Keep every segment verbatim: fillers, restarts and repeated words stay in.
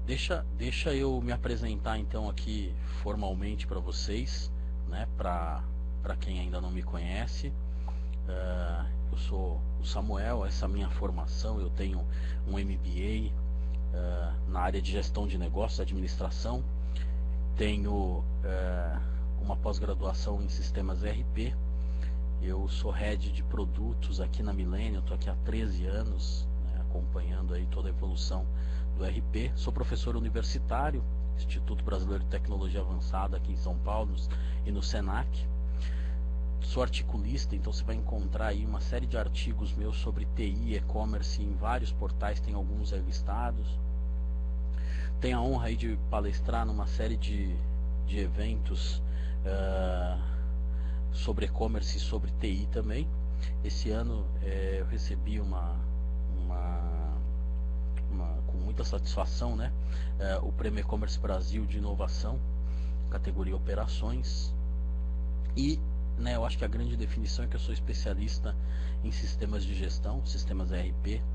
deixa, deixa eu me apresentar então aqui formalmente para vocês, né? Para para quem ainda não me conhece. Uh, eu sou o Samuel, essa é a minha formação. Eu tenho um M B A uh, na área de gestão de negócios, administração. Tenho uh, uma pós-graduação em sistemas E R P. Eu sou head de produtos aqui na Millennium, estou aqui há treze anos, né, acompanhando aí toda a evolução do E R P. Sou professor universitário, Instituto Brasileiro de Tecnologia Avançada aqui em São Paulo e no Senac. Sou articulista, então você vai encontrar aí uma série de artigos meus sobre T I, e-commerce em vários portais, tem alguns aí listados. Tenho a honra aí de palestrar numa série de, de eventos uh, sobre e-commerce e sobre T I também. Esse ano é, eu recebi uma, uma, uma com muita satisfação, né, é, o Prêmio E-Commerce Brasil de Inovação, categoria Operações. E, né, eu acho que a grande definição é que eu sou especialista em sistemas de gestão, sistemas E R P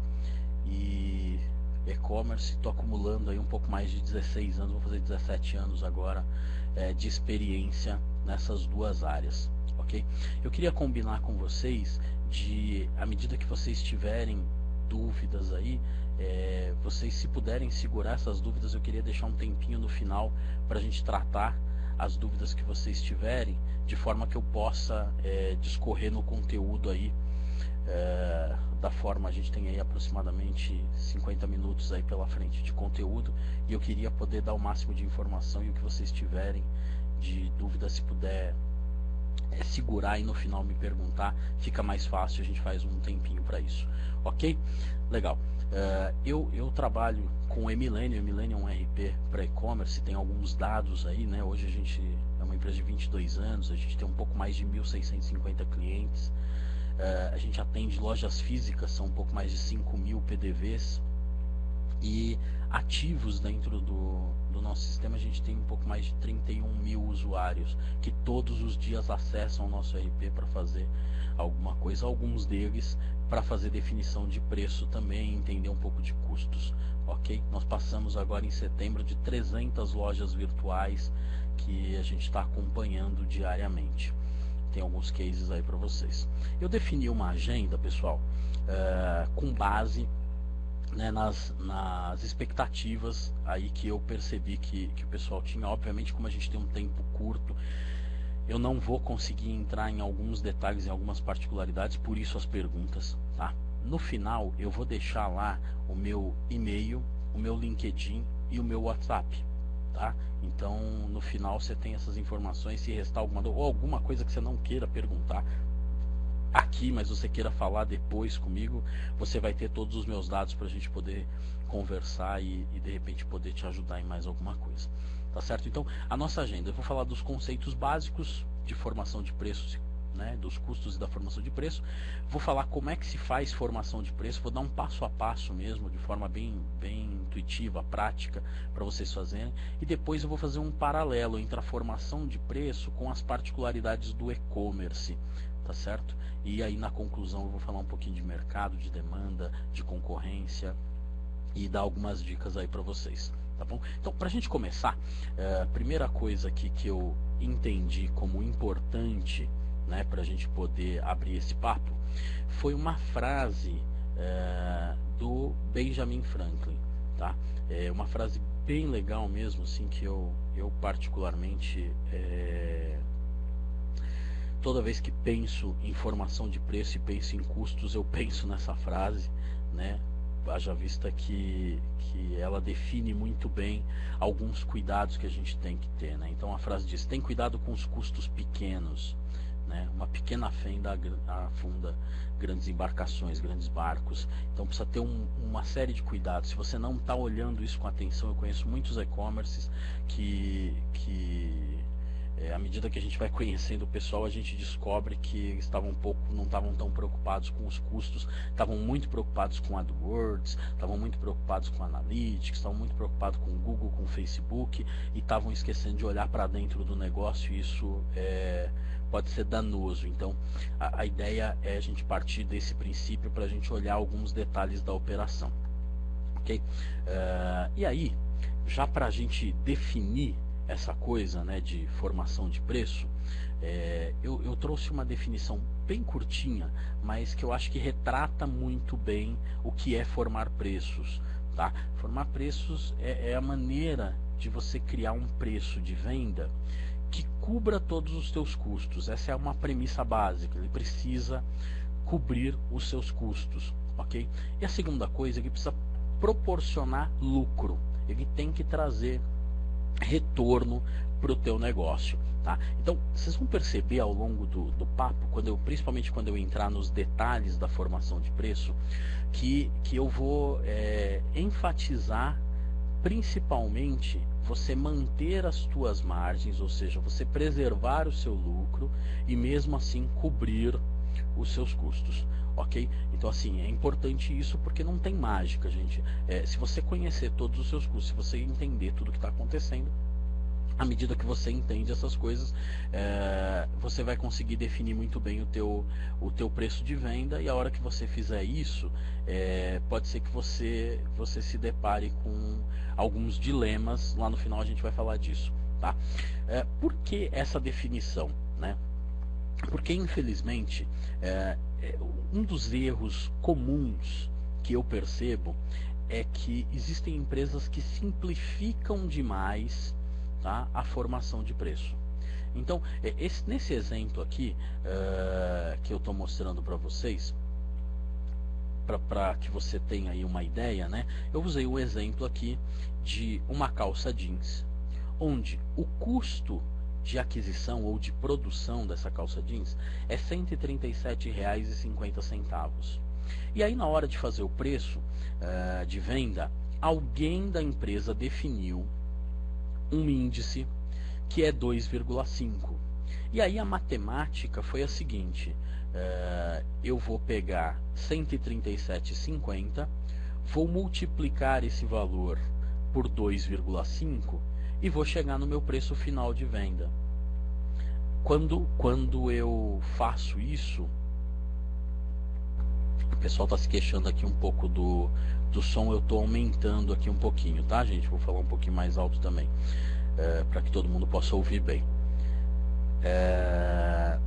e e-commerce. Estou acumulando aí um pouco mais de dezesseis anos, vou fazer dezessete anos agora é, de experiência nessas duas áreas. Okay? Eu queria combinar com vocês de, à medida que vocês tiverem dúvidas aí, é, vocês se puderem segurar essas dúvidas, eu queria deixar um tempinho no final para a gente tratar as dúvidas que vocês tiverem, de forma que eu possa é, discorrer no conteúdo aí, é, da forma, a gente tem aí aproximadamente cinquenta minutos aí pela frente de conteúdo, e eu queria poder dar o máximo de informação, e o que vocês tiverem de dúvida, se puder É segurar e no final me perguntar, fica mais fácil, a gente faz um tempinho para isso, ok? Legal. Uh, eu, eu trabalho com o Millennium. Millennium é um E R P para e-commerce, tem alguns dados aí, né? Hoje a gente é uma empresa de vinte e dois anos, a gente tem um pouco mais de mil seiscentos e cinquenta clientes, uh, a gente atende lojas físicas, são um pouco mais de cinco mil P D Vs, e ativos dentro do, do nosso sistema a gente tem um pouco mais de trinta e um mil usuários que todos os dias acessam o nosso E R P para fazer alguma coisa, alguns deles para fazer definição de preço também, entender um pouco de custos, ok? Nós passamos agora em setembro de trezentas lojas virtuais que a gente está acompanhando diariamente. Tem alguns cases aí para vocês. Eu defini uma agenda, pessoal, uh, com base, né, nas, nas expectativas aí que eu percebi que, que o pessoal tinha. Obviamente, como a gente tem um tempo curto, eu não vou conseguir entrar em alguns detalhes, em algumas particularidades, por isso as perguntas, tá? No final eu vou deixar lá o meu e-mail, o meu LinkedIn e o meu WhatsApp, tá? Então no final você tem essas informações. Se restar alguma ou alguma coisa que você não queira perguntar aqui, mas você queira falar depois comigo, você vai ter todos os meus dados para a gente poder conversar e, e de repente poder te ajudar em mais alguma coisa, tá certo? Então a nossa agenda, eu vou falar dos conceitos básicos de formação de preços, né, dos custos e da formação de preço. Vou falar como é que se faz formação de preço, vou dar um passo a passo mesmo, de forma bem, bem intuitiva, prática, para vocês fazerem, e depois eu vou fazer um paralelo entre a formação de preço com as particularidades do e-commerce, tá certo? E aí na conclusão eu vou falar um pouquinho de mercado, de demanda, de concorrência e dar algumas dicas aí para vocês, tá bom? Então, para a gente começar, a primeira coisa aqui que eu entendi como importante, né, para a gente poder abrir esse papo, foi uma frase é, do Benjamin Franklin, tá? É uma frase bem legal mesmo, assim, que eu, eu particularmente é, toda vez que penso em formação de preço e penso em custos, eu penso nessa frase, né? Haja vista que, que ela define muito bem alguns cuidados que a gente tem que ter, né? Então a frase diz: tem cuidado com os custos pequenos, né? Uma pequena fenda afunda grandes embarcações, grandes barcos. Então precisa ter um, uma série de cuidados. Se você não está olhando isso com atenção, eu conheço muitos e-commerces que, que É, à medida que a gente vai conhecendo o pessoal, a gente descobre que estavam um pouco, não estavam tão preocupados com os custos, estavam muito preocupados com AdWords, estavam muito preocupados com Analytics, estavam muito preocupados com o Google, com o Facebook, e estavam esquecendo de olhar para dentro do negócio, e isso é, pode ser danoso. Então a, a ideia é a gente partir desse princípio para a gente olhar alguns detalhes da operação, ok? Uh, e aí já para a gente definir essa coisa, né, de formação de preço, é, eu, eu trouxe uma definição bem curtinha, mas que eu acho que retrata muito bem o que é formar preços. Tá? Formar preços é, é a maneira de você criar um preço de venda que cubra todos os teus custos. Essa é uma premissa básica, ele precisa cobrir os seus custos, ok? E a segunda coisa é que precisa proporcionar lucro, ele tem que trazer retorno para o teu negócio, tá? Então vocês vão perceber ao longo do, do papo, quando eu, principalmente quando eu entrar nos detalhes da formação de preço, que, que eu vou é, enfatizar principalmente você manter as tuas margens, ou seja, você preservar o seu lucro e mesmo assim cobrir os seus custos, ok? Então assim, é importante isso porque não tem mágica, gente. É, se você conhecer todos os seus custos, se você entender tudo que está acontecendo, à medida que você entende essas coisas, é, você vai conseguir definir muito bem o teu, o teu preço de venda, e a hora que você fizer isso, é, pode ser que você, você se depare com alguns dilemas. Lá no final a gente vai falar disso, tá? É, por que essa definição, né? Porque infelizmente é, um dos erros comuns que eu percebo é que existem empresas que simplificam demais, tá, a formação de preço. Então, esse, nesse exemplo aqui uh, que eu estou mostrando para vocês, para que você tenha aí uma ideia, né? Eu usei o exemplo aqui de uma calça jeans, onde o custo de aquisição ou de produção dessa calça jeans é cento e trinta e sete reais e cinquenta centavos. E aí na hora de fazer o preço uh, de venda, alguém da empresa definiu um índice que é dois vírgula cinco. E aí a matemática foi a seguinte: uh, eu vou pegar cento e trinta e sete reais e cinquenta centavos, vou multiplicar esse valor por dois vírgula cinco e vou chegar no meu preço final de venda. Quando, quando eu faço isso, o pessoal está se queixando aqui um pouco do, do som, eu estou aumentando aqui um pouquinho, tá, gente? Vou falar um pouquinho mais alto também, é, para que todo mundo possa ouvir bem. É...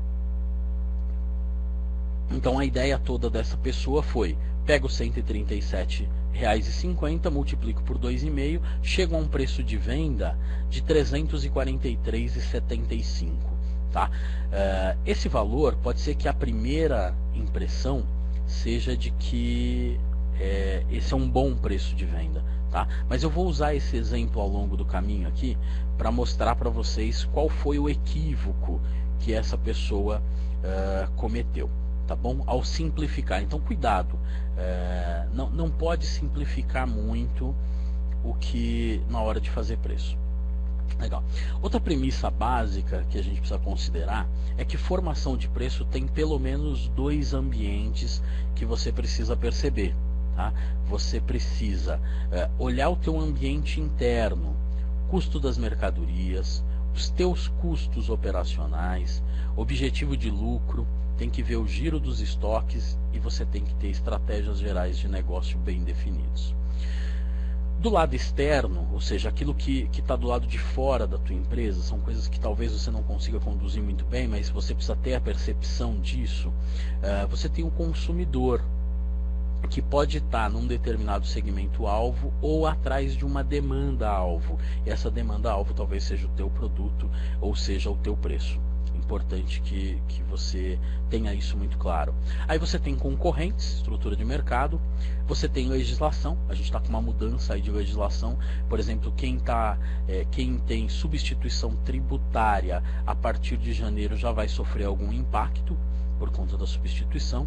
Então a ideia toda dessa pessoa foi: pego cento e trinta e sete reais e cinquenta centavos, multiplico por dois vírgula cinco, chego a um preço de venda de trezentos e quarenta e três reais e setenta e cinco centavos, tá? É, esse valor pode ser que a primeira impressão seja de que é, esse é um bom preço de venda, tá? Mas eu vou usar esse exemplo ao longo do caminho aqui para mostrar para vocês qual foi o equívoco que essa pessoa uh, cometeu, tá bom? Ao simplificar. Então cuidado, uh, não, não pode simplificar muito o que na hora de fazer preço. Legal. Outra premissa básica que a gente precisa considerar é que formação de preço tem pelo menos dois ambientes que você precisa perceber, tá? Você precisa é, olhar o teu ambiente interno, custo das mercadorias, os teus custos operacionais, objetivo de lucro, tem que ver o giro dos estoques e você tem que ter estratégias gerais de negócio bem definidos. Do lado externo, ou seja, aquilo que está do lado de fora da tua empresa, são coisas que talvez você não consiga conduzir muito bem, mas você precisa ter a percepção disso. Uh, você tem um consumidor que pode estar num determinado segmento-alvo ou atrás de uma demanda-alvo. E essa demanda-alvo talvez seja o teu produto ou seja o teu preço. Importante que, que você tenha isso muito claro. Aí você tem concorrentes, estrutura de mercado, você tem legislação, a gente está com uma mudança aí de legislação, por exemplo, quem, tá, é, quem tem substituição tributária a partir de janeiro já vai sofrer algum impacto por conta da substituição.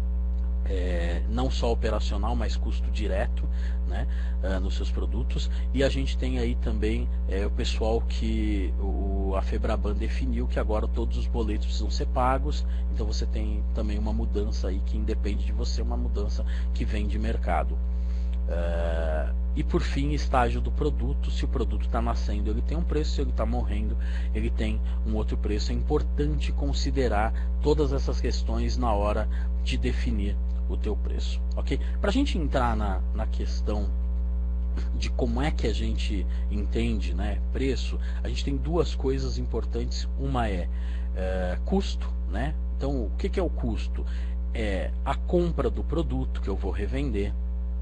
É, não só operacional, mas custo direto, né, uh, nos seus produtos. E a gente tem aí também é, o pessoal que o, a Febraban definiu que agora todos os boletos precisam ser pagos, então você tem também uma mudança aí que independe de você, uma mudança que vem de mercado. Uh, e por fim, estágio do produto. Se o produto está nascendo, ele tem um preço; se ele está morrendo, ele tem um outro preço. É importante considerar todas essas questões na hora de definir o teu preço, ok? Para a gente entrar na, na questão de como é que a gente entende, né, preço, a gente tem duas coisas importantes. Uma é, é custo, né? Então, o que, que é o custo? É a compra do produto que eu vou revender,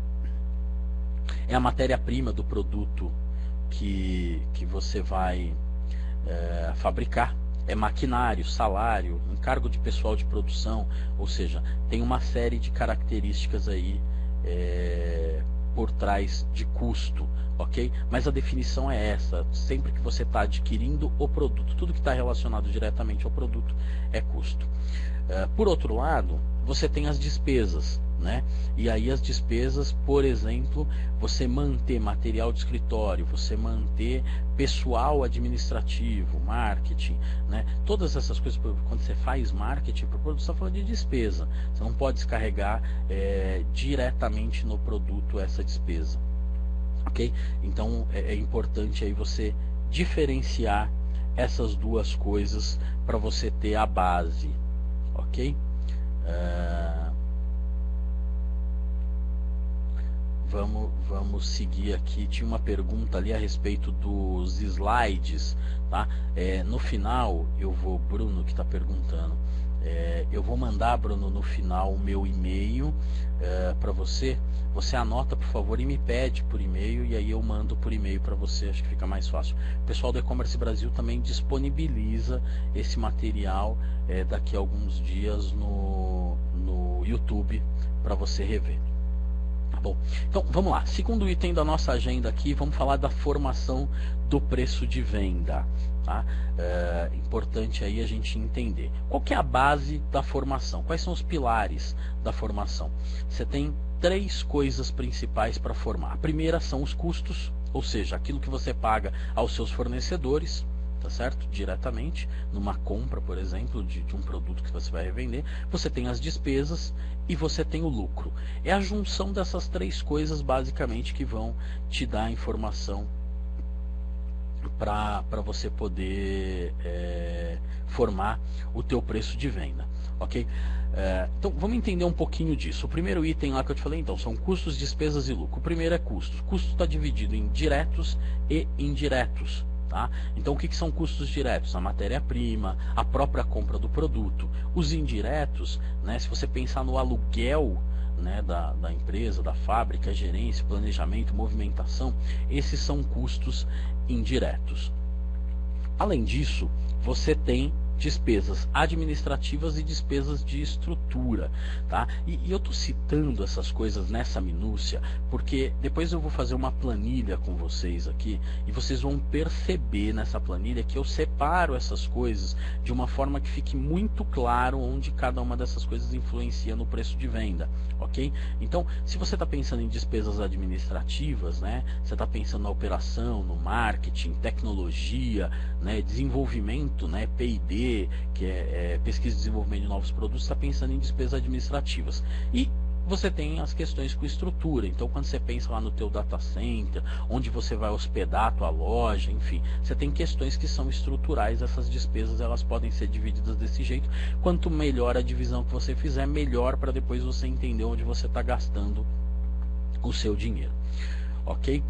é a matéria-prima do produto que, que você vai é, fabricar, é maquinário, salário, encargo de pessoal de produção, ou seja, tem uma série de características aí é, por trás de custo, ok? Mas a definição é essa: sempre que você está adquirindo o produto, tudo que está relacionado diretamente ao produto é custo. Uh, por outro lado, você tem as despesas, né? E aí as despesas, por exemplo, você manter material de escritório, você manter pessoal administrativo, marketing, né? Todas essas coisas, quando você faz marketing para o produto, você está falando de despesa. Você não pode descarregar é, diretamente no produto essa despesa, ok? Então é, é importante aí você diferenciar essas duas coisas para você ter a base, ok? Uh, vamos, vamos seguir aqui. Tinha uma pergunta ali a respeito dos slides, tá? É, no final eu vou, Bruno que está perguntando, é, eu vou mandar, Bruno, no final o meu e-mail é, para você. Você anota, por favor, e me pede por e-mail, e aí eu mando por e-mail para você, acho que fica mais fácil. O pessoal do E-Commerce Brasil também disponibiliza esse material é, daqui a alguns dias no, no YouTube para você rever. Tá bom? Então vamos lá, segundo item da nossa agenda aqui, vamos falar da formação do preço de venda. Tá? É importante aí a gente entender qual que é a base da formação, quais são os pilares da formação. Você tem três coisas principais para formar. A primeira são os custos, ou seja, aquilo que você paga aos seus fornecedores, tá certo? Diretamente, numa compra, por exemplo, de, de um produto que você vai revender. Você tem as despesas e você tem o lucro. É a junção dessas três coisas, basicamente, que vão te dar a informação para você poder é, formar o teu preço de venda, ok? É, então vamos entender um pouquinho disso. O primeiro item lá que eu te falei, então, são custos, despesas e lucro. O primeiro é custos. Custo está dividido em diretos e indiretos. Tá? Então o que, que são custos diretos? A matéria-prima, a própria compra do produto. Os indiretos, né, se você pensar no aluguel, né, da, da empresa, da fábrica, gerência, planejamento, movimentação, esses são custos indiretos. Além disso, você tem despesas administrativas e despesas de estrutura, tá? E, e eu tô citando essas coisas nessa minúcia porque depois eu vou fazer uma planilha com vocês aqui e vocês vão perceber nessa planilha que eu separo essas coisas de uma forma que fique muito claro onde cada uma dessas coisas influencia no preço de venda, ok? Então, se você está pensando em despesas administrativas, né? Você está pensando na operação, no marketing, tecnologia, né? Desenvolvimento, né? P e D, que é, é pesquisa e desenvolvimento de novos produtos, está pensando em despesas administrativas. E você tem as questões com estrutura. Então, quando você pensa lá no teu data center, onde você vai hospedar a tua loja, enfim, você tem questões que são estruturais. Essas despesas, elas podem ser divididas desse jeito. Quanto melhor a divisão que você fizer, melhor para depois você entender onde você está gastando o seu dinheiro, ok?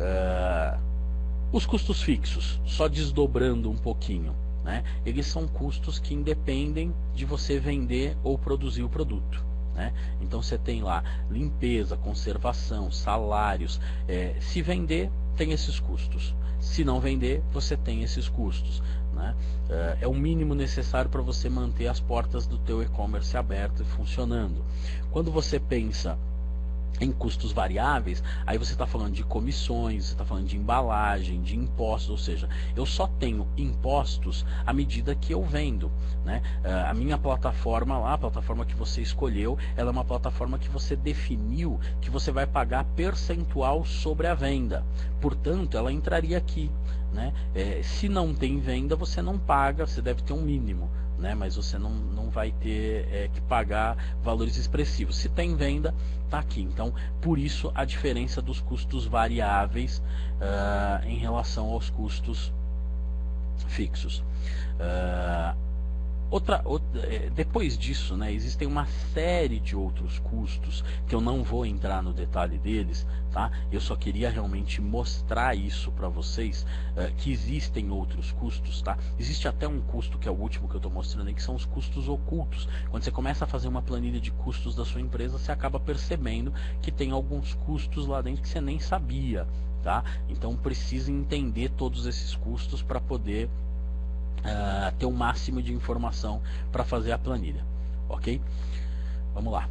Uh, os custos fixos, só desdobrando um pouquinho, né? Eles são custos que independem de você vender ou produzir o produto, né? Então você tem lá limpeza, conservação, salários. É, se vender, tem esses custos. Se não vender, você tem esses custos, né? É, é o mínimo necessário para você manter as portas do teu e-commerce aberto e funcionando. Quando você pensa em custos variáveis, aí você está falando de comissões, você está falando de embalagem, de impostos, ou seja, eu só tenho impostos à medida que eu vendo, né? A minha plataforma lá, a plataforma que você escolheu, ela é uma plataforma que você definiu que você vai pagar percentual sobre a venda, portanto ela entraria aqui, né? É, se não tem venda, você não paga, você deve ter um mínimo, né? Mas você não, não vai ter é, que pagar valores expressivos. Se tem venda, tá aqui. Então, por isso a diferença dos custos variáveis uh, em relação aos custos fixos. Uh, Outra, outra, depois disso, né, existem uma série de outros custos que eu não vou entrar no detalhe deles, tá? Eu só queria realmente mostrar isso para vocês, uh, que existem outros custos, tá? Existe até um custo que é o último que eu estou mostrando aí, que são os custos ocultos. Quando você começa a fazer uma planilha de custos da sua empresa, você acaba percebendo que tem alguns custos lá dentro que você nem sabia, tá? Então precisa entender todos esses custos para poder Uh, ter o máximo de informação para fazer a planilha, ok? Vamos lá.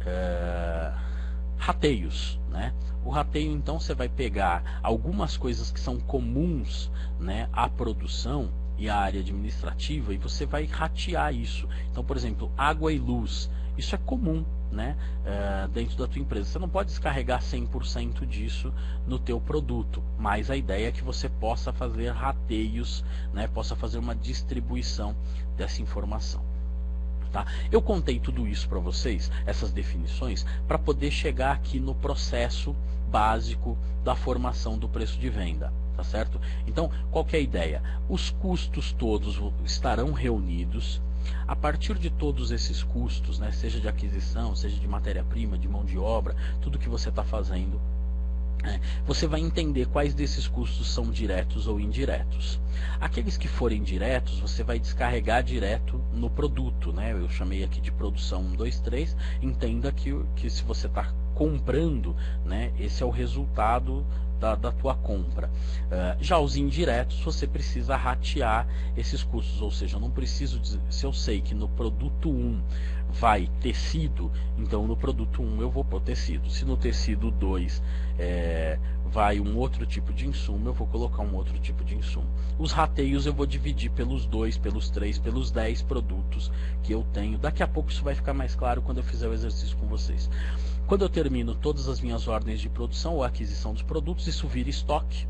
Uh, rateios, né? O rateio, então, você vai pegar algumas coisas que são comuns, né, à produção e à área administrativa, e você vai ratear isso. Então, por exemplo, água e luz, isso é comum, né, uh, dentro da tua empresa. Você não pode descarregar cem por cento disso no teu produto, mas a ideia é que você possa fazer rateios, né, possa fazer uma distribuição dessa informação. Tá? Eu contei tudo isso para vocês, essas definições, para poder chegar aqui no processo básico da formação do preço de venda. Tá certo? Então, qual que é a ideia? Os custos todos estarão reunidos. A partir de todos esses custos, né, seja de aquisição, seja de matéria-prima, de mão de obra, tudo que você está fazendo, é, você vai entender quais desses custos são diretos ou indiretos. Aqueles que forem diretos, você vai descarregar direto no produto, né? Eu chamei aqui de produção um, dois, três. Entenda que, que se você está comprando, né, esse é o resultado Da, da tua compra. Uh, já os indiretos, você precisa ratear esses custos, ou seja, eu não preciso dizer, se eu sei que no produto um vai tecido, então no produto um eu vou pôr tecido. Se no tecido dois é, vai um outro tipo de insumo, eu vou colocar um outro tipo de insumo. Os rateios eu vou dividir pelos dois, pelos três, pelos dez produtos que eu tenho. Daqui a pouco isso vai ficar mais claro quando eu fizer o exercício com vocês. Quando eu termino todas as minhas ordens de produção ou aquisição dos produtos, isso vira estoque.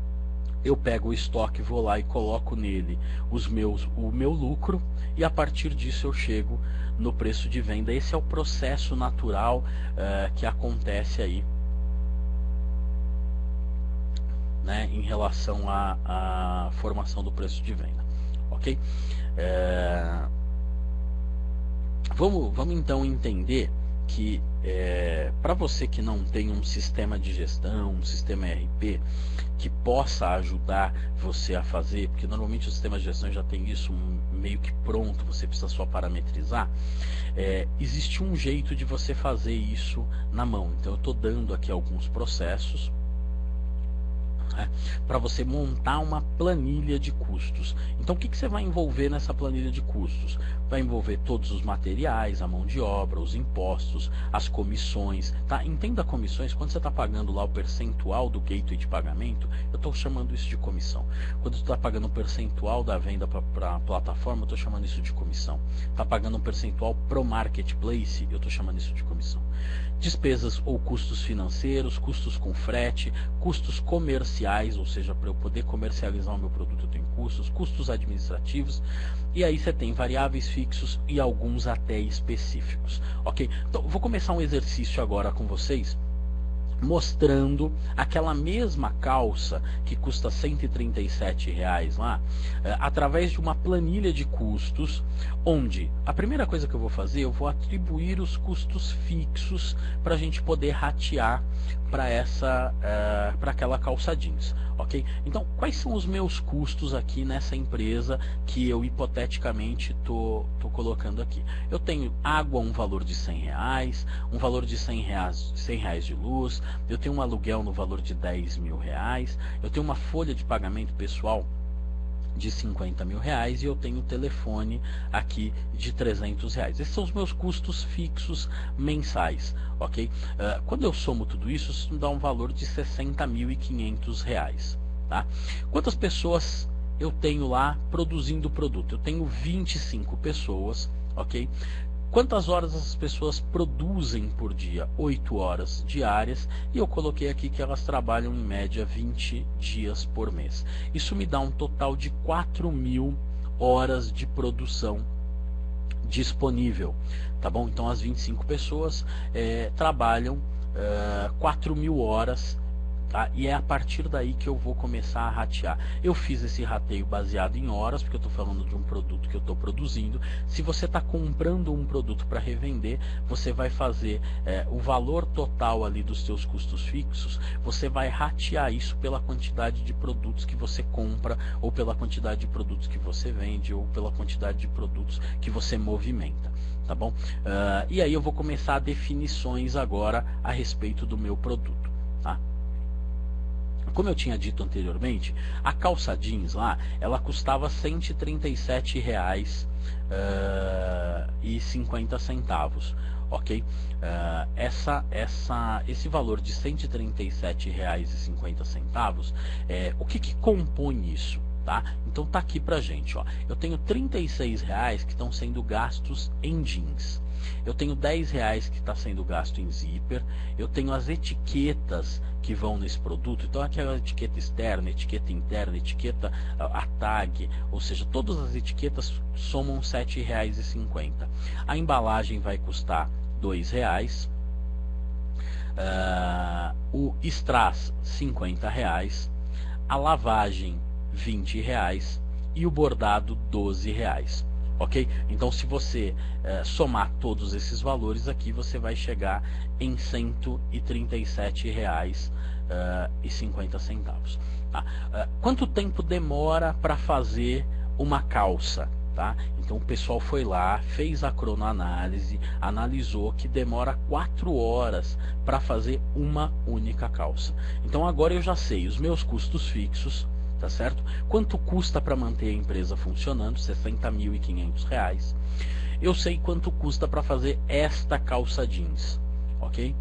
Eu pego o estoque, vou lá e coloco nele os meus, o meu lucro, e a partir disso eu chego no preço de venda. Esse é o processo natural uh, que acontece aí, né, em relação à, à formação do preço de venda. Ok? É... Vamos, vamos então entender que é, para você que não tem um sistema de gestão, um sistema E R P que possa ajudar você a fazer, porque normalmente o sistema de gestão já tem isso meio que pronto, você precisa só parametrizar, é, existe um jeito de você fazer isso na mão. Então eu estou dando aqui alguns processos, né, para você montar uma planilha de custos. Então o que, que você vai envolver nessa planilha de custos? Vai envolver todos os materiais, a mão de obra, os impostos, as comissões, tá? Entenda comissões. Quando você está pagando lá o percentual do gateway de pagamento, eu estou chamando isso de comissão. Quando você está pagando o percentual da venda para a plataforma, eu estou chamando isso de comissão. Está pagando um percentual pro marketplace, eu estou chamando isso de comissão. Despesas ou custos financeiros, custos com frete, custos comerciais, ou seja, para eu poder comercializar o meu produto eu tenho custos, custos administrativos, e aí você tem variáveis fixos e alguns até específicos, ok? Então vou começar um exercício agora com vocês, mostrando aquela mesma calça que custa cento e trinta e sete reais lá, é, através de uma planilha de custos, onde a primeira coisa que eu vou fazer, eu vou atribuir os custos fixos para a gente poder ratear para essa, é, para aquela calça jeans, ok? Então, quais são os meus custos aqui nessa empresa que eu hipoteticamente tô, tô colocando aqui? Eu tenho água, um valor de cem reais, um valor de cem reais, cem reais de luz, eu tenho um aluguel no valor de dez mil reais, eu tenho uma folha de pagamento pessoal de cinquenta mil reais e eu tenho um telefone aqui de trezentos reais. Esses são os meus custos fixos mensais, ok? Uh, quando eu somo tudo isso, isso me dá um valor de sessenta mil e quinhentos reais, tá? Quantas pessoas eu tenho lá produzindo o produto? Eu tenho vinte e cinco pessoas, ok? Quantas horas as pessoas produzem por dia? oito horas diárias, e eu coloquei aqui que elas trabalham em média vinte dias por mês. Isso me dá um total de quatro mil horas de produção disponível, tá bom? Então as vinte e cinco pessoas é, trabalham é, quatro mil horas Tá? E é a partir daí que eu vou começar a ratear. Eu fiz esse rateio baseado em horas, porque eu estou falando de um produto que eu estou produzindo. Se você está comprando um produto para revender, você vai fazer é, o valor total ali dos seus custos fixos, você vai ratear isso pela quantidade de produtos que você compra, ou pela quantidade de produtos que você vende, ou pela quantidade de produtos que você movimenta. Tá bom? Uh, e aí eu vou começar definições agora a respeito do meu produto. Tá? Como eu tinha dito anteriormente, a calça jeans lá, ela custava cento e trinta e sete reais e cinquenta centavos, ok? Uh, essa, essa, esse valor de cento e trinta e sete reais e cinquenta centavos, é, o que que compõe isso? Tá? Então tá aqui pra gente, ó. Eu tenho trinta e seis reais que estão sendo gastos em jeans. Eu tenho dez reais que está sendo gasto em zíper. Eu tenho as etiquetas que vão nesse produto. Então aqui é a etiqueta externa, etiqueta interna, etiqueta, a tag, ou seja, todas as etiquetas somam sete reais e cinquenta centavos. A embalagem vai custar dois reais. Uh, o strass cinquenta reais. A lavagem vinte reais e o bordado doze reais. Ok? Então, se você eh, somar todos esses valores aqui, você vai chegar em cento e trinta e sete reais e cinquenta centavos. Tá? Uh, quanto tempo demora para fazer uma calça? Tá? Então, o pessoal foi lá, fez a cronoanálise, analisou que demora quatro horas para fazer uma única calça. Então, agora eu já sei os meus custos fixos. Tá certo? Quanto custa para manter a empresa funcionando? sessenta mil e quinhentos reais. Eu sei quanto custa para fazer esta calça jeans, ok?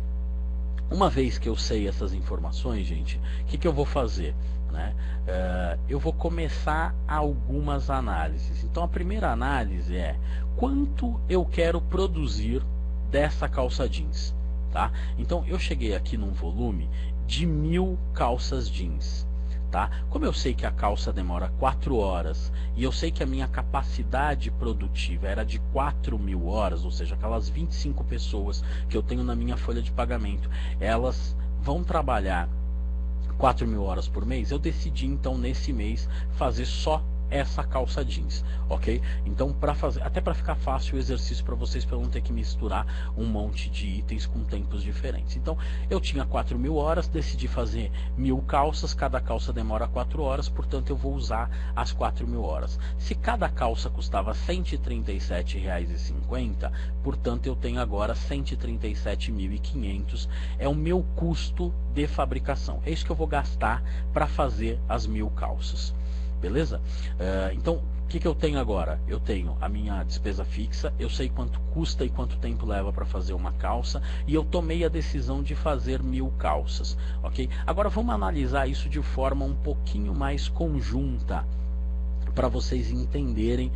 Uma vez que eu sei essas informações, gente, o que, que eu vou fazer? Né? Uh, eu vou começar algumas análises. Então a primeira análise é quanto eu quero produzir dessa calça jeans. Tá? Então eu cheguei aqui num volume de mil calças jeans. Tá? Como eu sei que a calça demora quatro horas e eu sei que a minha capacidade produtiva era de quatro mil horas, ou seja, aquelas vinte e cinco pessoas que eu tenho na minha folha de pagamento, elas vão trabalhar quatro mil horas por mês, eu decidi então nesse mês fazer só essa calça jeans, ok? Então, para fazer, até para ficar fácil o exercício para vocês, para não ter que misturar um monte de itens com tempos diferentes. Então, eu tinha quatro mil horas, decidi fazer mil calças, cada calça demora quatro horas, portanto eu vou usar as quatro mil horas. Se cada calça custava cento e trinta e sete reais e cinquenta centavos, portanto eu tenho agora cento e trinta e sete mil e quinhentos reais, é o meu custo de fabricação. É isso que eu vou gastar para fazer as mil calças. Beleza? Uh, então, o que, que eu tenho agora? Eu tenho a minha despesa fixa, eu sei quanto custa e quanto tempo leva para fazer uma calça, e eu tomei a decisão de fazer mil calças, ok? Agora vamos analisar isso de forma um pouquinho mais conjunta, para vocês entenderem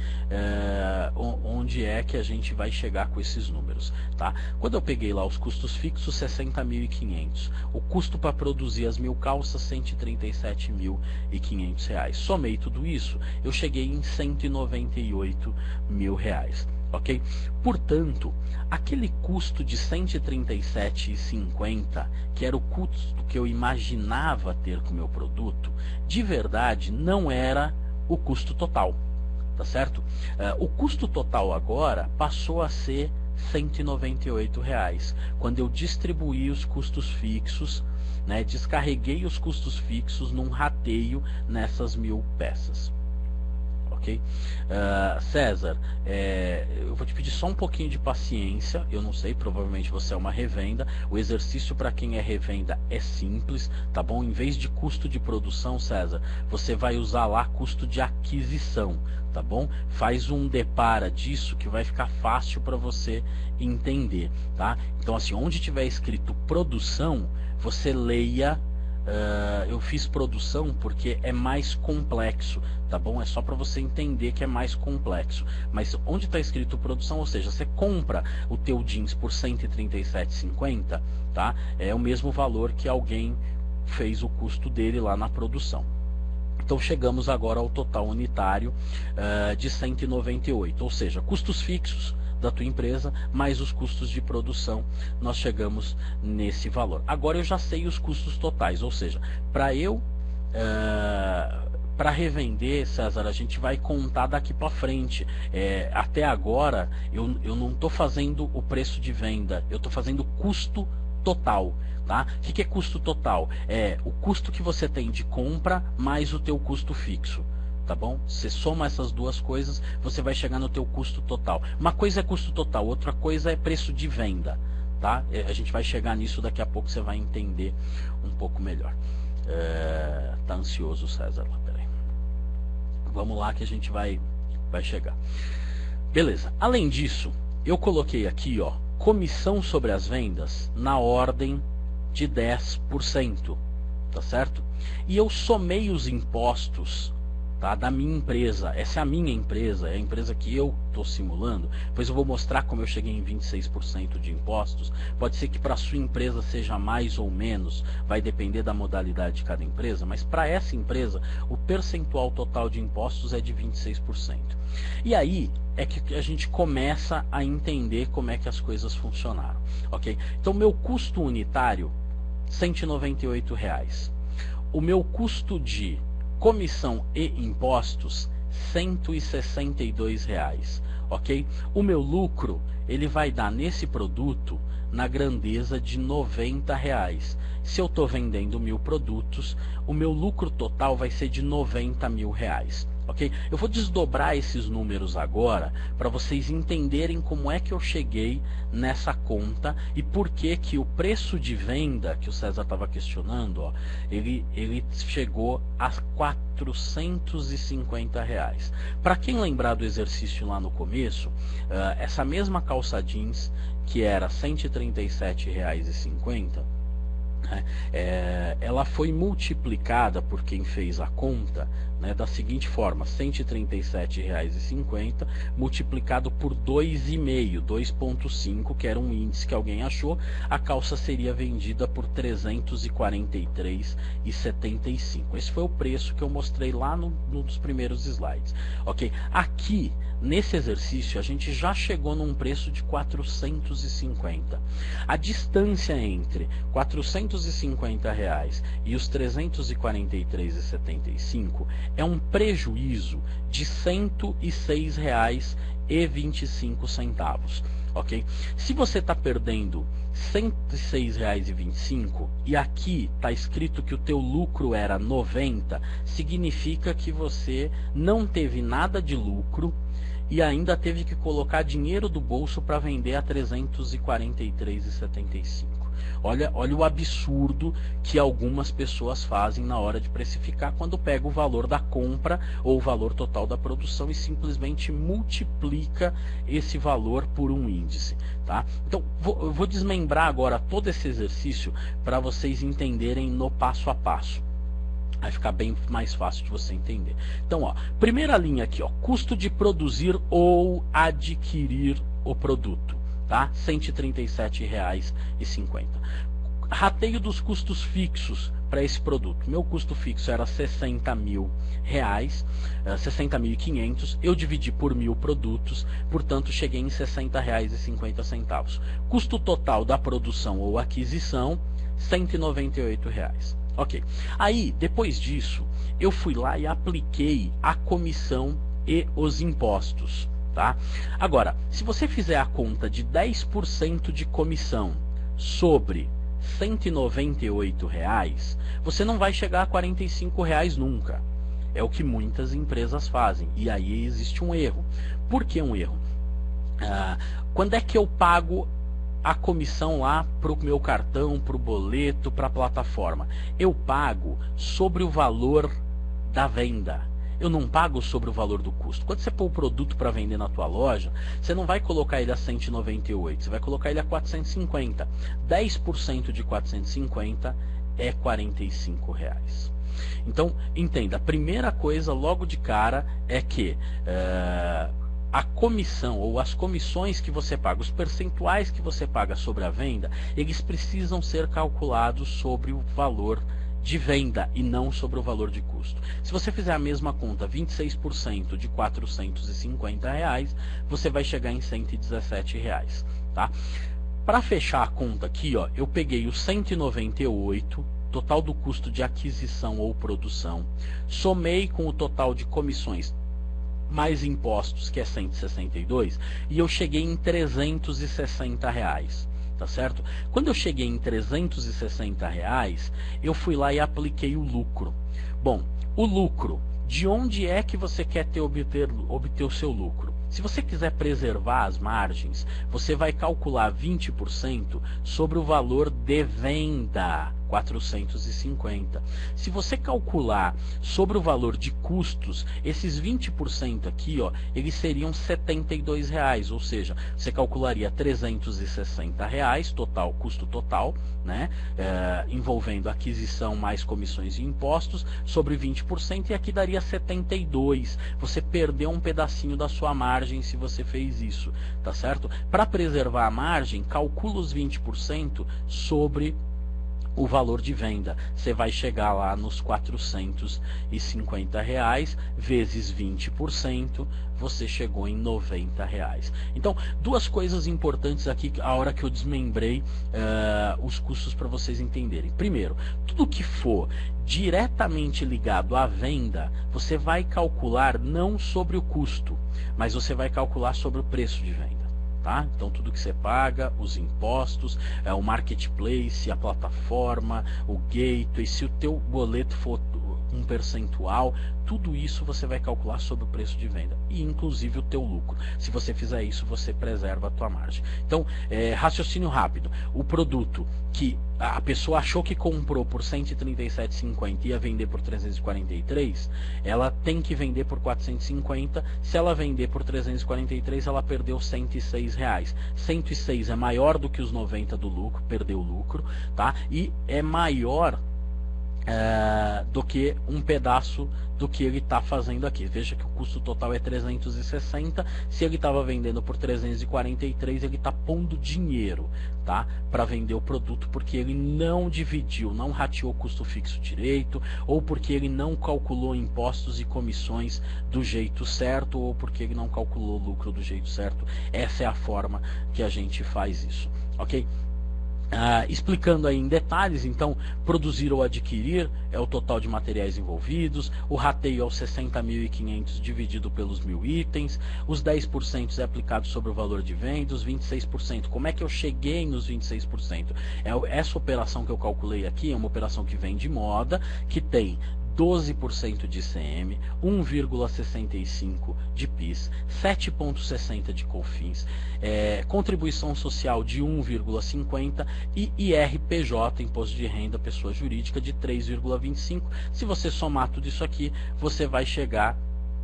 é, onde é que a gente vai chegar com esses números, tá? Quando eu peguei lá os custos fixos, sessenta mil e quinhentos, o custo para produzir as mil calças, cento e trinta e sete mil e quinhentos reais. Somei tudo isso, eu cheguei em cento e noventa e oito mil reais. Ok? Portanto, aquele custo de cento e trinta e sete reais e cinquenta centavos, que era o custo que eu imaginava ter com o meu produto, de verdade não era o custo total, tá certo? Uh, o custo total agora passou a ser cento e noventa e oito reais, quando eu distribuí os custos fixos, né, descarreguei os custos fixos num rateio nessas mil peças. Ok? Uh, César, é, eu vou te pedir só um pouquinho de paciência. Eu não sei, provavelmente você é uma revenda. O exercício para quem é revenda é simples, tá bom? Em vez de custo de produção, César, você vai usar lá custo de aquisição, tá bom? Faz um depara disso que vai ficar fácil para você entender, tá? Então, assim, onde tiver escrito produção, você leia. Uh, eu fiz produção porque é mais complexo, tá bom? É só para você entender que é mais complexo. Mas onde está escrito produção, ou seja, você compra o teu jeans por cento e trinta e sete reais e cinquenta centavos, tá? É o mesmo valor que alguém fez o custo dele lá na produção. Então chegamos agora ao total unitário uh, de cento e noventa e oito, ou seja, custos fixos, da tua empresa, mais os custos de produção, nós chegamos nesse valor. Agora eu já sei os custos totais, ou seja, para eu uh, para revender, César, a gente vai contar daqui para frente. É, até agora eu, eu não estou fazendo o preço de venda, eu estou fazendo custo total. Tá? O que, que é custo total? É o custo que você tem de compra mais o teu custo fixo. Tá bom? Você soma essas duas coisas, você vai chegar no teu custo total. Uma coisa é custo total, outra coisa é preço de venda. Tá? A gente vai chegar nisso daqui a pouco, você vai entender um pouco melhor. É, tá ansioso, César? Peraí. Vamos lá que a gente vai, vai chegar. Beleza. Além disso, eu coloquei aqui, ó, comissão sobre as vendas na ordem de dez por cento, tá certo? E eu somei os impostos, tá, da minha empresa. Essa é a minha empresa, é a empresa que eu estou simulando. Depois eu vou mostrar como eu cheguei em vinte e seis por cento de impostos. Pode ser que para a sua empresa seja mais ou menos, vai depender da modalidade de cada empresa, mas para essa empresa o percentual total de impostos é de vinte e seis por cento. E aí é que a gente começa a entender como é que as coisas funcionaram, ok? Então meu custo unitário, cento e noventa e oito reais. O meu custo de comissão e impostos, cento e sessenta e dois reais, ok? O meu lucro, ele vai dar nesse produto na grandeza de noventa reais. Se eu estou vendendo mil produtos, o meu lucro total vai ser de noventa mil reais. Ok? Eu vou desdobrar esses números agora para vocês entenderem como é que eu cheguei nessa conta e por que que o preço de venda que o César estava questionando, ó, ele, ele chegou a quatrocentos e cinquenta reais. Para quem lembrar do exercício lá no começo, uh, essa mesma calça jeans que era cento e trinta e sete reais e cinquenta centavos, É, ela foi multiplicada por quem fez a conta, né, da seguinte forma: cento e trinta e sete reais e cinquenta centavos multiplicado por dois vírgula cinco, dois vírgula cinco, que era um índice que alguém achou, a calça seria vendida por trezentos e quarenta e três reais e setenta e cinco centavos. Esse foi o preço que eu mostrei lá no, no dos primeiros slides, ok? Aqui nesse exercício a gente já chegou num preço de quatrocentos e cinquenta. A distância entre quatrocentos e cinquenta reais e os trezentos e quarenta e três reais e setenta e cinco centavos é um prejuízo de cento e seis reais e vinte e cinco centavos, ok? Se você está perdendo cento e seis reais e vinte e cinco centavos e aqui está escrito que o teu lucro era noventa, significa que você não teve nada de lucro e ainda teve que colocar dinheiro do bolso para vender a trezentos e quarenta e três reais e setenta e cinco centavos. Olha, olha o absurdo que algumas pessoas fazem na hora de precificar, quando pega o valor da compra ou o valor total da produção e simplesmente multiplica esse valor por um índice, tá? Então vou, eu vou desmembrar agora todo esse exercício para vocês entenderem no passo a passo. Vai ficar bem mais fácil de você entender. Então, ó, primeira linha aqui, ó, custo de produzir ou adquirir o produto, tá? cento e trinta e sete reais e cinquenta centavos. Rateio dos custos fixos para esse produto. Meu custo fixo era sessenta mil reais, sessenta mil e quinhentos. Eu dividi por mil produtos, portanto cheguei em sessenta reais e cinquenta centavos. Custo total da produção ou aquisição, cento e noventa e oito reais. Ok, aí depois disso eu fui lá e apliquei a comissão e os impostos, tá? Agora, se você fizer a conta de dez por cento de comissão sobre cento e noventa e oito reais, você não vai chegar a quarenta e cinco reais nunca. É o que muitas empresas fazem, e aí existe um erro. Por que um erro? Ah, quando é que eu pago a comissão lá para o meu cartão, para o boleto, para a plataforma? Eu pago sobre o valor da venda. Eu não pago sobre o valor do custo. Quando você pôr o produto para vender na tua loja, você não vai colocar ele a cento e noventa e oito, você vai colocar ele a quatrocentos e cinquenta. dez por cento de quatrocentos e cinquenta é quarenta e cinco reais. Então, entenda, a primeira coisa logo de cara é que uh, a comissão ou as comissões que você paga, os percentuais que você paga sobre a venda, eles precisam ser calculados sobre o valor de venda e não sobre o valor de custo. Se você fizer a mesma conta, vinte e seis por cento de quatrocentos e cinquenta reais, você vai chegar em cento e dezessete reais, tá? Para fechar a conta aqui, ó, eu peguei o cento e noventa e oito, total do custo de aquisição ou produção, somei com o total de comissões mais impostos, que é cento e sessenta e dois, e eu cheguei em trezentos e sessenta reais. Tá certo? Quando eu cheguei em trezentos e sessenta reais, eu fui lá e apliquei o lucro. Bom, o lucro, de onde é que você quer ter, obter, obter o seu lucro? Se você quiser preservar as margens, você vai calcular vinte por cento sobre o valor de venda, quatrocentos e cinquenta. Se você calcular sobre o valor de custos, esses vinte por cento aqui, ó, eles seriam setenta e dois reais, ou seja, você calcularia trezentos e sessenta reais, total, custo total, né, é, envolvendo aquisição mais comissões e impostos, sobre vinte por cento, e aqui daria setenta e dois. Você perdeu um pedacinho da sua margem se você fez isso, tá certo? Para preservar a margem, calcula os vinte por cento sobre o valor de venda. Você vai chegar lá nos quatrocentos e cinquenta reais vezes vinte por cento, você chegou em noventa reais. Então, duas coisas importantes aqui a hora que eu desmembrei uh, os custos para vocês entenderem. Primeiro, tudo que for diretamente ligado à venda, você vai calcular não sobre o custo, mas você vai calcular sobre o preço de venda. Tá? Então tudo que você paga, os impostos, é, o marketplace, a plataforma, o gateway, se o teu boleto for um percentual, tudo isso você vai calcular sobre o preço de venda e inclusive o teu lucro. Se você fizer isso, você preserva a tua margem. Então, é, raciocínio rápido, o produto que a pessoa achou que comprou por cento e trinta e sete reais e cinquenta centavos e ia vender por trezentos e quarenta e três, ela tem que vender por quatrocentos e cinquenta. Se ela vender por trezentos e quarenta e três, ela perdeu cento e seis reais. cento e seis é maior do que os noventa do lucro, perdeu o lucro, tá? E é maior É, do que um pedaço do que ele está fazendo aqui. Veja que o custo total é trezentos e sessenta. Se ele estava vendendo por trezentos e quarenta e três, ele está pondo dinheiro, tá, para vender o produto, porque ele não dividiu, não rateou custo fixo direito, ou porque ele não calculou impostos e comissões do jeito certo, ou porque ele não calculou lucro do jeito certo. Essa é a forma que a gente faz isso, ok? Ah, explicando aí em detalhes, então, produzir ou adquirir é o total de materiais envolvidos, o rateio é os sessenta mil e quinhentos dividido pelos mil itens, os dez por cento é aplicado sobre o valor de venda, os vinte e seis por cento. Como é que eu cheguei nos vinte e seis por cento? É, essa operação que eu calculei aqui é uma operação que vem de moda, que tem doze por cento de I C M, um vírgula sessenta e cinco de P I S, sete vírgula sessenta de COFINS, é, contribuição social de um vírgula cinquenta e I R P J, Imposto de Renda Pessoa Jurídica, de três vírgula vinte e cinco. Se você somar tudo isso aqui, você vai chegar